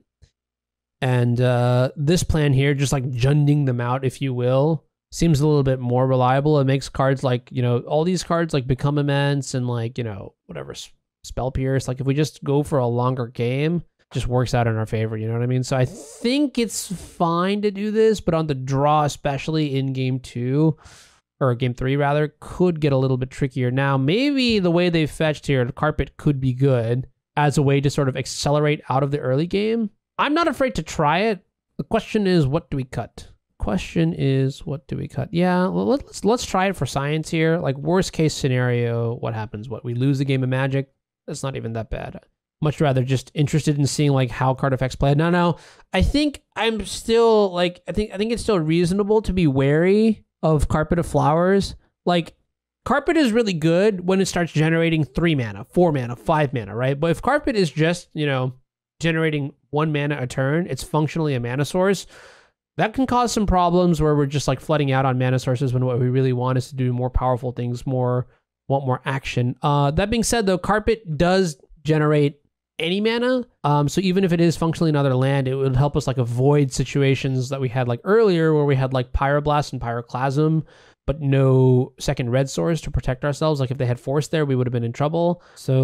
And uh, this plan here, just like junding them out, if you will, seems a little bit more reliable. It makes cards like, you know, all these cards like become immense and like, you know, whatever, Spell Pierce. Like if we just go for a longer game, just works out in our favor, you know what I mean? So I think it's fine to do this, but on the draw, especially in game two, or game three rather, could get a little bit trickier. Now, maybe the way they fetched here, the Carpet could be good as a way to sort of accelerate out of the early game. I'm not afraid to try it. The question is, what do we cut? Question is, what do we cut? Yeah, well, let's let's try it for science here. Like worst case scenario, what happens? What, we lose the game of Magic? That's not even that bad. Much rather just interested in seeing like how card effects play. Now, now, I think I'm still like I think I think it's still reasonable to be wary of Carpet of Flowers. Like Carpet is really good when it starts generating three mana, four mana, five mana, right? But if Carpet is just, you know, generating one mana a turn, it's functionally a mana source. That can cause some problems where we're just like flooding out on mana sources when what we really want is to do more powerful things, more want more action. Uh, that being said, though, Carpet does generate any mana. Um, so even if it is functionally another land, it would help us like avoid situations that we had like earlier where we had like Pyroblast and Pyroclasm, but no second red source to protect ourselves. Like if they had Force there, we would have been in trouble.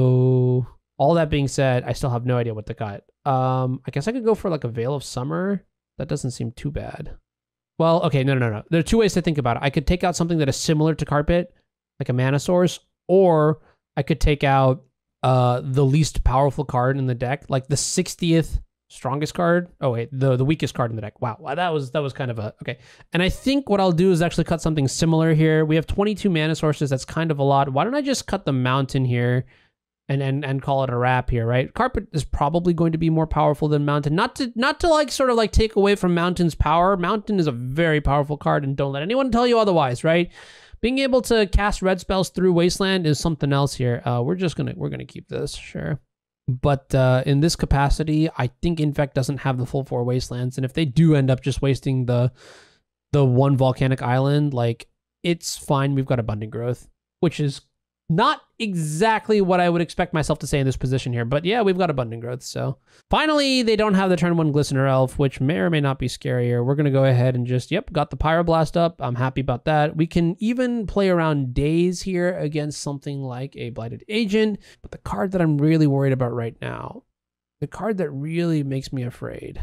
So all that being said, I still have no idea what to cut. Um, I guess I could go for like a Veil of Summer. That doesn't seem too bad. Well, okay, no, no, no. There are two ways to think about it. I could take out something that is similar to Carpet, like a mana source, or I could take out uh the least powerful card in the deck, like the sixtieth strongest card. Oh wait, the the weakest card in the deck. Wow, that was that was kind of a okay. And I think what I'll do is actually cut something similar here. We have twenty-two mana sources. That's kind of a lot. Why don't I just cut the Mountain here and and and call it a wrap here, right? Carpet is probably going to be more powerful than Mountain. Not to not to like sort of like take away from Mountain's power. Mountain is a very powerful card, and don't let anyone tell you otherwise, right? Being able to cast red spells through Wasteland is something else here. Uh, we're just gonna we're gonna keep this, sure. But uh, in this capacity, I think Infect doesn't have the full four Wastelands, and if they do end up just wasting the the one volcanic island, like it's fine. We've got abundant growth. which is not exactly what I would expect myself to say in this position here. But yeah, we've got Abundant Growth. So finally, they don't have the turn one Glistener Elf, which may or may not be scarier. We're going to go ahead and just, yep, got the Pyroblast up. I'm happy about that. We can even play around Daze here against something like a Blighted Agent. But the card that I'm really worried about right now, the card that really makes me afraid,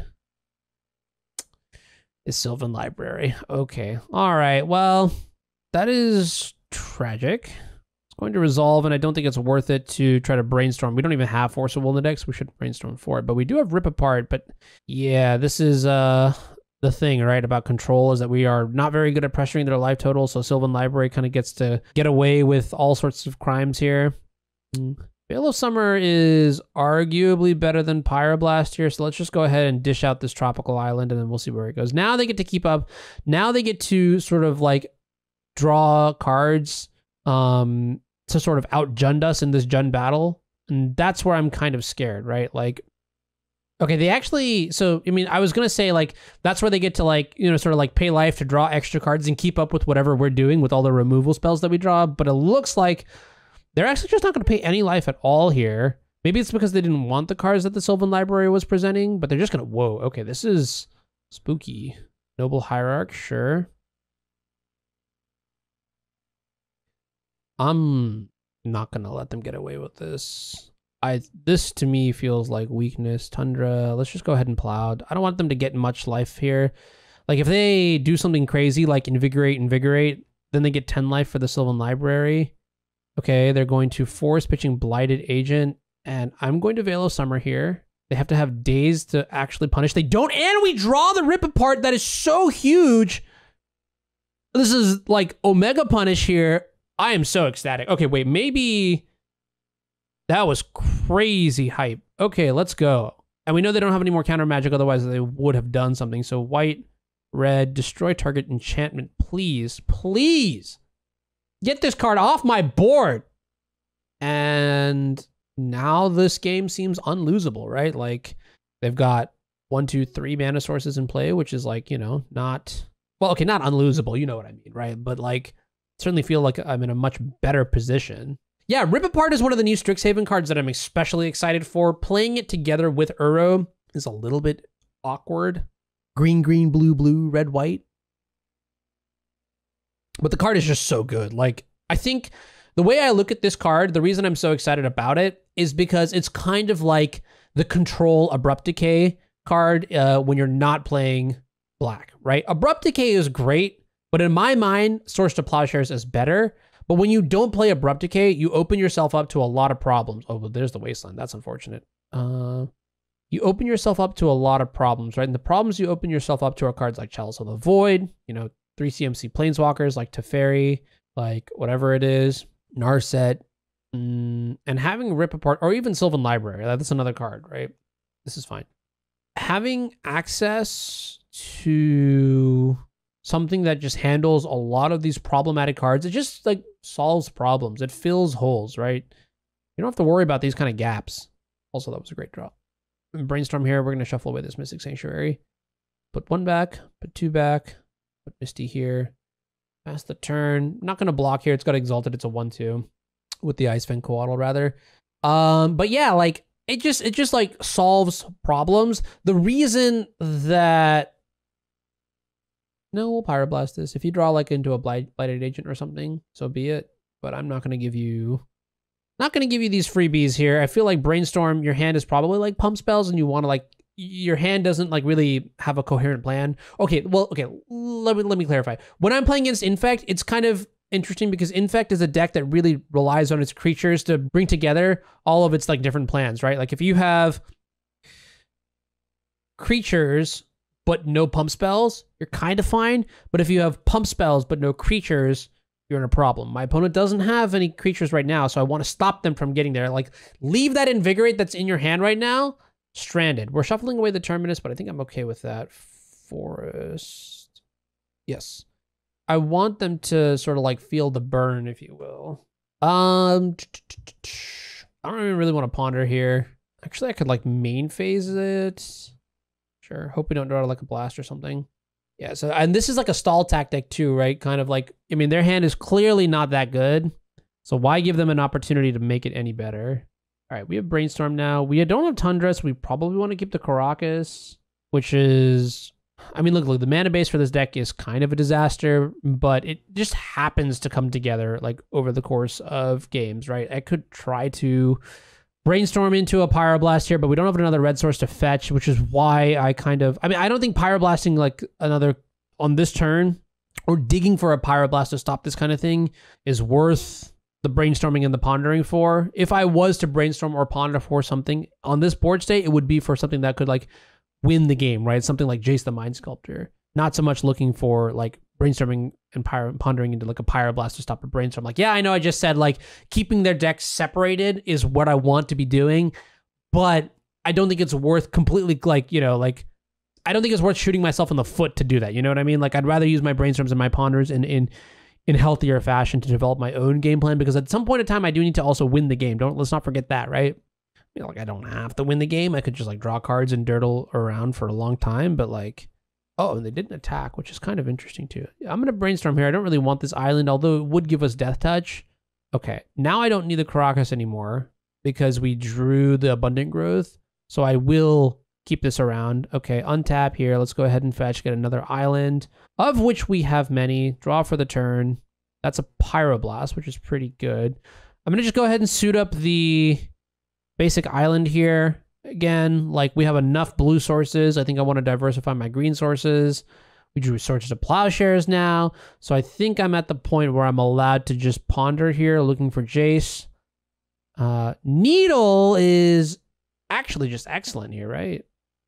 is Sylvan Library. Okay. All right. Well, that is tragic. Going to resolve, and I don't think it's worth it to try to brainstorm. We don't even have Force of Will in the deck, so we should brainstorm for it. But we do have Rip Apart, but yeah, this is uh, the thing, right, about control is that we are not very good at pressuring their life total, so Sylvan Library kind of gets to get away with all sorts of crimes here. Veil of Summer is arguably better than Pyroblast here, so let's just go ahead and dish out this Tropical Island, and then we'll see where it goes. Now they get to keep up. Now they get to sort of like draw cards um, to sort of out-Jund us in this Jund battle. And that's where I'm kind of scared, right? Like, okay, they actually, so, I mean, I was going to say, like, that's where they get to, like, you know, sort of, like, pay life to draw extra cards and keep up with whatever we're doing with all the removal spells that we draw. But it looks like they're actually just not going to pay any life at all here. Maybe it's because they didn't want the cards that the Sylvan Library was presenting, but they're just going to, whoa, okay, this is spooky. Noble Hierarch, sure. I'm not gonna let them get away with this. I this to me feels like weakness. Tundra. Let's just go ahead and Plowed. I don't want them to get much life here. Like if they do something crazy like Invigorate, Invigorate, then they get ten life for the Sylvan Library. Okay, they're going to force pitching Blighted Agent, and I'm going to Veil of Summer here. They have to have Daze to actually punish. They don't, and we draw the Rip Apart. That is so huge. This is like Omega Punish here. I am so ecstatic. Okay, wait, maybe that was crazy hype. Okay, let's go. And we know they don't have any more counter magic, otherwise they would have done something. So white, red, destroy target enchantment, please, please. Get this card off my board. And now this game seems unlosable, right? Like they've got one, two, three mana sources in play, which is like, you know, not, well, okay, not unlosable, you know what I mean, right? But like, certainly feel like I'm in a much better position. Yeah, Rip Apart is one of the new Strixhaven cards that I'm especially excited for. Playing it together with Uro is a little bit awkward. Green, green, blue, blue, red, white. But the card is just so good. Like, I think the way I look at this card, the reason I'm so excited about it is because it's kind of like the Control Abrupt Decay card uh, when you're not playing black, right? Abrupt Decay is great, but in my mind, Source to Plowshares is better. But when you don't play Abrupt Decay, you open yourself up to a lot of problems. Oh, well, there's the Wasteland. That's unfortunate. Uh, you open yourself up to a lot of problems, right? And the problems you open yourself up to are cards like Chalice of the Void, you know, three C M C Planeswalkers like Teferi, like whatever it is, Narset, mm, and having Rip Apart, or even Sylvan Library. That's another card, right? This is fine. Having access to something that just handles a lot of these problematic cards, it just like solves problems. It fills holes, right? You don't have to worry about these kind of gaps. Also, that was a great draw. Brainstorm here. We're going to shuffle away this Mystic Sanctuary. Put one back, put two back, put Misty here. Pass the turn. Not going to block here. It's got Exalted. It's a one two with the Icefen Coatl rather. Um, but yeah, like it just, it just like solves problems. The reason that No, we'll Pyroblast this. If you draw like into a blight, Blighted Agent or something, so be it. But I'm not going to give you... Not going to give you these freebies here. I feel like Brainstorm, your hand is probably like pump spells and you want to like... Your hand doesn't like really have a coherent plan. Okay, well, okay, let me, let me clarify. When I'm playing against Infect, it's kind of interesting because Infect is a deck that really relies on its creatures to bring together all of its like different plans, right? Like if you have creatures but no pump spells, you're kind of fine. But if you have pump spells but no creatures, you're in a problem. My opponent doesn't have any creatures right now, so I want to stop them from getting there. Like, leave that Invigorate that's in your hand right now stranded. We're shuffling away the Terminus, but I think I'm okay with that. Forest. Yes. I want them to sort of like feel the burn, if you will. Um, I don't even really want to ponder here. Actually, I could like main phase it. Sure. Hope we don't draw like a blast or something. Yeah, so, and this is like a stall tactic too, right? Kind of like, I mean, their hand is clearly not that good. So why give them an opportunity to make it any better? All right, we have Brainstorm now. We don't have Tundra, so we probably want to keep the Caracas, which is... I mean, look, look, the mana base for this deck is kind of a disaster, but it just happens to come together, like, over the course of games, right? I could try to Brainstorm into a Pyroblast here, but we don't have another red source to fetch, which is why I kind of... I mean, I don't think Pyroblasting, like, another... on this turn, or digging for a Pyroblast to stop this kind of thing is worth the brainstorming and the pondering for. If I was to brainstorm or ponder for something on this board state, it would be for something that could, like, win the game, right? Something like Jace the Mind Sculptor. Not so much looking for, like, brainstorming and pyro pondering into, like, a Pyroblast to stop a brainstorm. Like, yeah, I know I just said, like, keeping their decks separated is what I want to be doing, but I don't think it's worth completely, like, you know, like, I don't think it's worth shooting myself in the foot to do that. You know what I mean? Like, I'd rather use my brainstorms and my ponders in, in, in healthier fashion to develop my own game plan, because at some point in time, I do need to also win the game. Don't, let's not forget that, right? You know, like, I don't have to win the game. I could just, like, draw cards and dirtle around for a long time, but, like, oh, and they didn't attack, which is kind of interesting too. I'm going to brainstorm here. I don't really want this island, although it would give us Death Touch. Okay, now I don't need the Caracas anymore because we drew the Abundant Growth, so I will keep this around. Okay, untap here. Let's go ahead and fetch, get another island, of which we have many. Draw for the turn. That's a Pyroblast, which is pretty good. I'm going to just go ahead and suit up the basic island here. Again, like, we have enough blue sources. I think I want to diversify my green sources. We drew Swords to Plowshares now. So I think I'm at the point where I'm allowed to just ponder here, looking for Jace. Uh, Needle is actually just excellent here, right?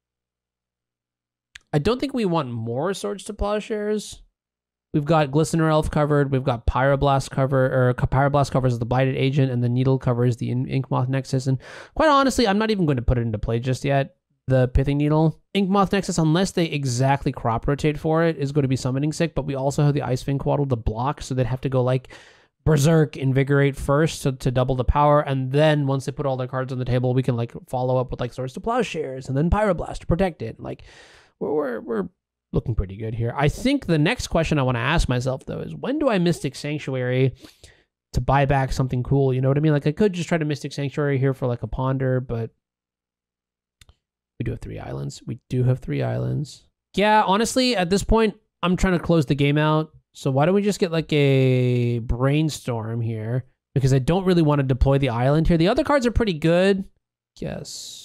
I don't think we want more Swords to Plowshares. We've got Glistener Elf covered. We've got Pyroblast cover, or Pyroblast covers the Blighted Agent, and the Needle covers the Inkmoth Nexus. And quite honestly, I'm not even going to put it into play just yet. The Pithing Needle. Inkmoth Nexus, unless they exactly crop rotate for it, is going to be summoning sick, but we also have the Icefang Quaddle to block, so they'd have to go, like, Berserk, Invigorate first to, to double the power, and then once they put all their cards on the table, we can, like, follow up with, like, Swords to Plowshares, and then Pyroblast to protect it. Like, we're... we're, we're looking pretty good here. I think the next question I want to ask myself, though, is when do I Mystic Sanctuary to buy back something cool? You know what I mean? Like, I could just try to Mystic Sanctuary here for, like, a ponder, but we do have three islands. We do have three islands. Yeah, honestly, at this point, I'm trying to close the game out. So why don't we just get, like, a Brainstorm here? Because I don't really want to deploy the island here. The other cards are pretty good. Yes.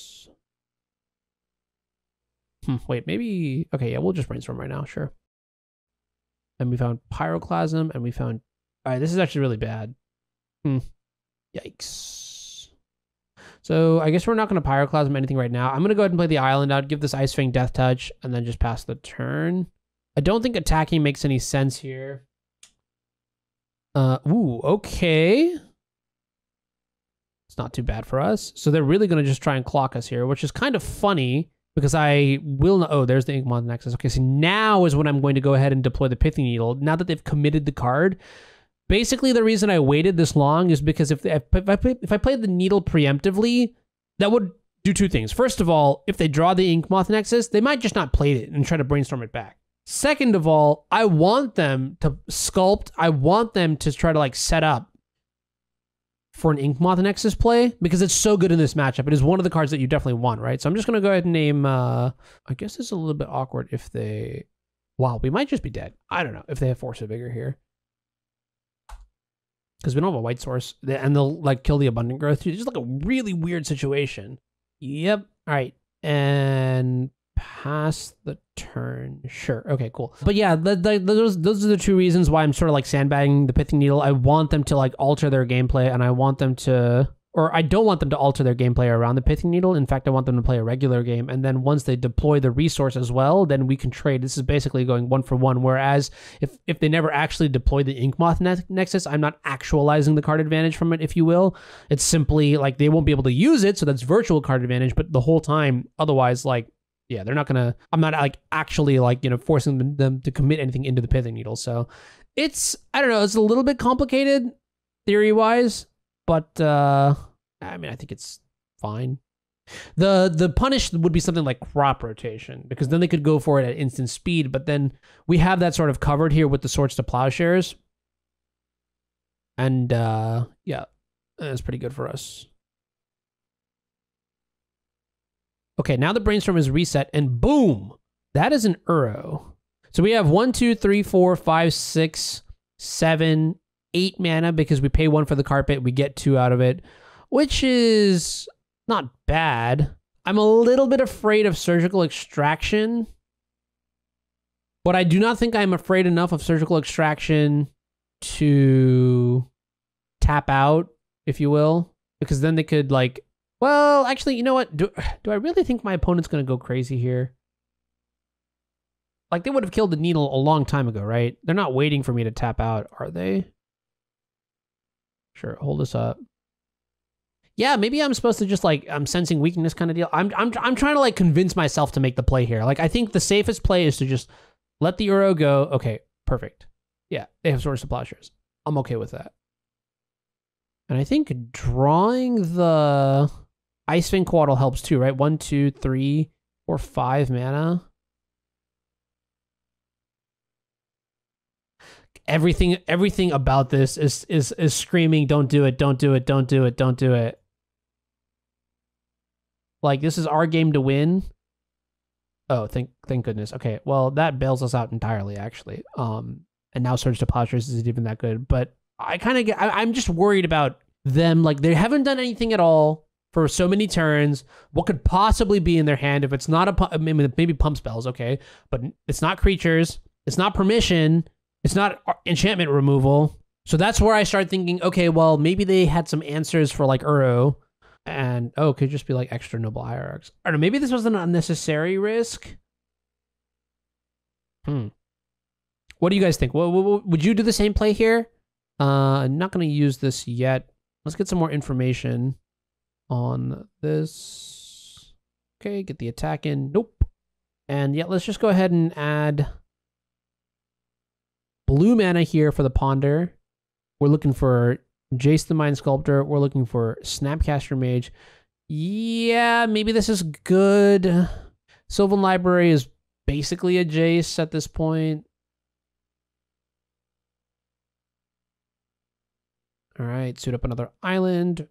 Hmm, wait, maybe... Okay, yeah, we'll just Brainstorm right now, sure. And we found Pyroclasm, and we found... All right, this is actually really bad. Hmm. Yikes. So I guess we're not going to Pyroclasm anything right now. I'm going to go ahead and play the island out, give this Icefang Death Touch, and then just pass the turn. I don't think attacking makes any sense here. Uh, ooh, okay. It's not too bad for us. So they're really going to just try and clock us here, which is kind of funny. Because I will not... Oh, there's the Inkmoth Nexus. Okay, so now is when I'm going to go ahead and deploy the Pithing Needle. Now that they've committed the card. Basically, the reason I waited this long is because if, if, if, I, play, if I played the Needle preemptively, that would do two things. First of all, if they draw the Inkmoth Nexus, they might just not play it and try to Brainstorm it back. Second of all, I want them to sculpt. I want them to try to, like, set up for an Inkmoth Nexus play, because it's so good in this matchup. It is one of the cards that you definitely want, right? So I'm just going to go ahead and name, uh, I guess it's a little bit awkward if they, wow, we might just be dead. I don't know if they have Force of Vigor here. Because we don't have a white source, and they'll, like, kill the Abundant Growth. It's just, like, a really weird situation. Yep. All right. And pass the turn. Sure. Okay, cool. But yeah, the, the, those those are the two reasons why I'm sort of, like, sandbagging the Pithing Needle. I want them to, like, alter their gameplay, and I want them to... Or I don't want them to alter their gameplay around the Pithing Needle. In fact, I want them to play a regular game. And then once they deploy the resource as well, then we can trade. This is basically going one for one. Whereas if, if they never actually deploy the Inkmoth ne Nexus, I'm not actualizing the card advantage from it, if you will. It's simply like they won't be able to use it. So that's virtual card advantage. But the whole time, otherwise, like, yeah, they're not going to, I'm not like actually like, you know, forcing them, them to commit anything into the Pithing Needle. So it's, I don't know, it's a little bit complicated theory wise. But, uh, I mean, I think it's fine. The the punish would be something like crop rotation, because then they could go for it at instant speed, but then we have that sort of covered here with the Swords to Plowshares. And uh, yeah, that's pretty good for us. Okay, now the brainstorm is reset, and boom, that is an Uro. So we have one, two, three, four, five, six, seven, eight mana because we pay one for the carpet. We get two out of it, which is not bad. I'm a little bit afraid of surgical extraction, but I do not think I'm afraid enough of surgical extraction to tap out, if you will, because then they could like, well, actually, you know what? Do, do I really think my opponent's going to go crazy here? Like, they would have killed the needle a long time ago, right? They're not waiting for me to tap out, are they? Sure, hold this up. Yeah, maybe I'm supposed to just, like, I'm sensing weakness kind of deal. I'm, I'm, I'm trying to, like, convince myself to make the play here. Like, I think the safest play is to just let the Uro go. Okay, perfect. Yeah, they have Swords to Plowshares. I'm okay with that. And I think drawing the Ice-Fang Coatl helps too, right? One, two, three, four, five mana. Everything, everything about this is is is screaming, "Don't do it! Don't do it! Don't do it! Don't do it!" Like, this is our game to win. Oh, thank thank goodness. Okay, well, that bails us out entirely, actually. Um, and now Swords to Plowshares isn't even that good. But I kind of get, I, I'm just worried about them. Like, they haven't done anything at all for so many turns. What could possibly be in their hand if it's not a maybe, maybe pump spells? Okay, but it's not creatures. It's not permission. It's not enchantment removal. So that's where I start thinking, okay, well, maybe they had some answers for like Uro. And, oh, it could just be like extra Noble Hierarchs. I don't know, maybe this was an unnecessary risk. Hmm. What do you guys think? Well, would you do the same play here? Uh, I'm not going to use this yet. Let's get some more information on this. Okay, get the attack in. Nope. And yeah, let's just go ahead and add blue mana here for the Ponder. We're looking for Jace the Mind Sculptor. We're looking for Snapcaster Mage. Yeah, maybe this is good. Sylvan Library is basically a Jace at this point. All right, suit up another island.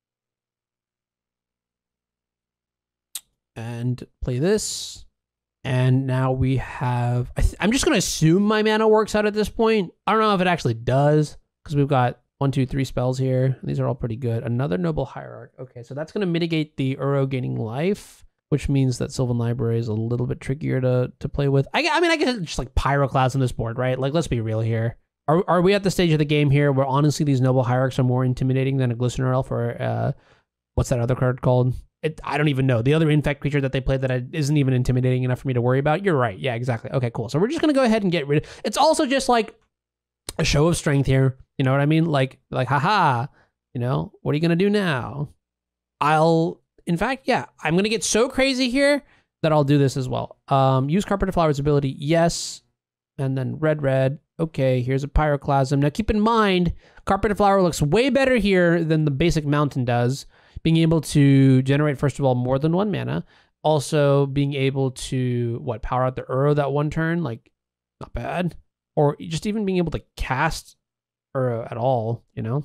And play this. And now we have, I th I'm just going to assume my mana works out at this point. I don't know if it actually does, because we've got one, two, three spells here. These are all pretty good. Another Noble Hierarch. Okay, so that's going to mitigate the Uro gaining life, which means that Sylvan Library is a little bit trickier to, to play with. I, I mean, I guess just like Pyroclasts on this board, right? Like, let's be real here. Are, are we at the stage of the game here where honestly these Noble Hierarchs are more intimidating than a Glistener Elf or, uh, what's that other card called? It, I don't even know. The other infect creature that they played that I, isn't even intimidating enough for me to worry about. You're right. Yeah, exactly. Okay, cool. So we're just going to go ahead and get rid of... It's also just like a show of strength here. You know what I mean? Like, like, haha, you know, what are you going to do now? I'll... In fact, yeah, I'm going to get so crazy here that I'll do this as well. Um, use Carpenter Flower's ability. Yes. And then red, red. Okay, here's a Pyroclasm. Now keep in mind, Carpenter Flower looks way better here than the basic Mountain does. Being able to generate, first of all, more than one mana. Also being able to, what, power out the Uro that one turn? Like, not bad. Or just even being able to cast Uro at all, you know?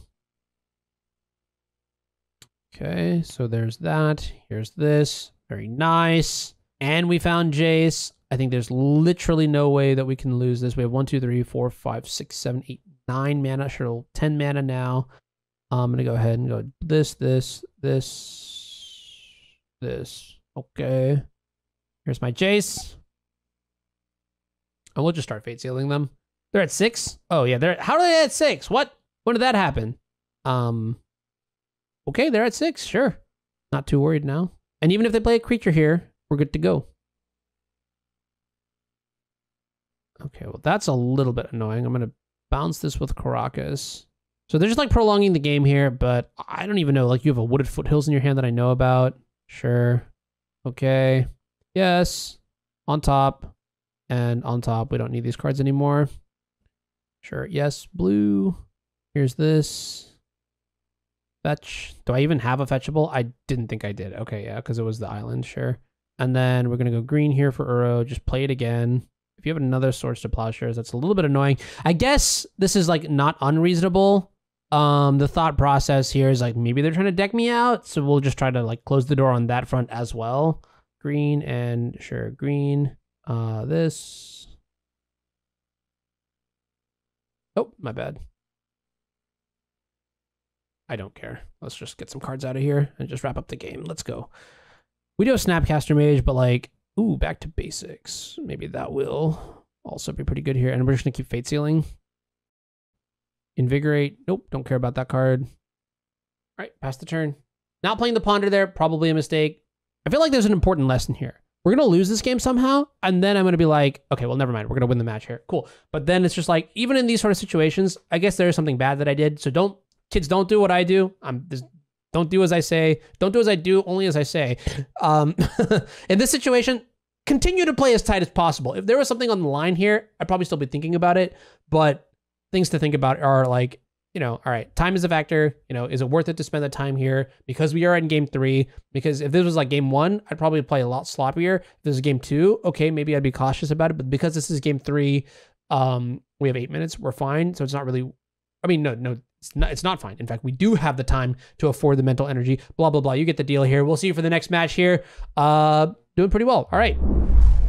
Okay, so there's that. Here's this. Very nice. And we found Jace. I think there's literally no way that we can lose this. We have one, two, three, four, five, six, seven, eight, nine mana. Sure, ten mana now. I'm going to go ahead and go this, this, this, this. Okay. Here's my Jace. And we'll just start Fate Sealing them. They're at six? Oh, yeah. They're how are they at six? What? When did that happen? Um. Okay, they're at six. Sure. Not too worried now. And even if they play a creature here, we're good to go. Okay, well, that's a little bit annoying. I'm going to bounce this with Karakas. So they're just like prolonging the game here, but I don't even know. Like, you have a Wooded Foothills in your hand that I know about. Sure. Okay. Yes. On top. And on top, we don't need these cards anymore. Sure. Yes. Blue. Here's this. Fetch. Do I even have a fetchable? I didn't think I did. Okay, yeah, because it was the island. Sure. And then we're going to go green here for Uro. Just play it again. If you have another Swords to Plowshares, that's a little bit annoying. I guess this is like not unreasonable. Um, the thought process here is like, maybe they're trying to deck me out. So we'll just try to like close the door on that front as well. Green and sure, green. Uh, this. Oh, my bad. I don't care. Let's just get some cards out of here and just wrap up the game. Let's go. We do have Snapcaster Mage, but like, ooh, back to basics. Maybe that will also be pretty good here. And we're just gonna keep Fate Sealing. Invigorate. Nope, don't care about that card. All right, pass the turn. Not playing the Ponder there, probably a mistake. I feel like there's an important lesson here. We're going to lose this game somehow, and then I'm going to be like, okay, well, never mind. We're going to win the match here. Cool. But then it's just like, even in these sort of situations, I guess there is something bad that I did. So don't, kids, don't do what I do. I'm just, don't do as I say. Don't do as I do, only as I say. Um, in this situation, continue to play as tight as possible. If there was something on the line here, I'd probably still be thinking about it. But things to think about are like, you know, all right, time is a factor. You know, is it worth it to spend the time here? Because we are in game three. Because if this was like game one, I'd probably play a lot sloppier. If this is game two, okay, maybe I'd be cautious about it. But because this is game three, um, we have eight minutes. We're fine. So it's not really, I mean, no, no, it's not, it's not fine. In fact, we do have the time to afford the mental energy, blah, blah, blah. You get the deal here. We'll see you for the next match here. Uh, doing pretty well. All right.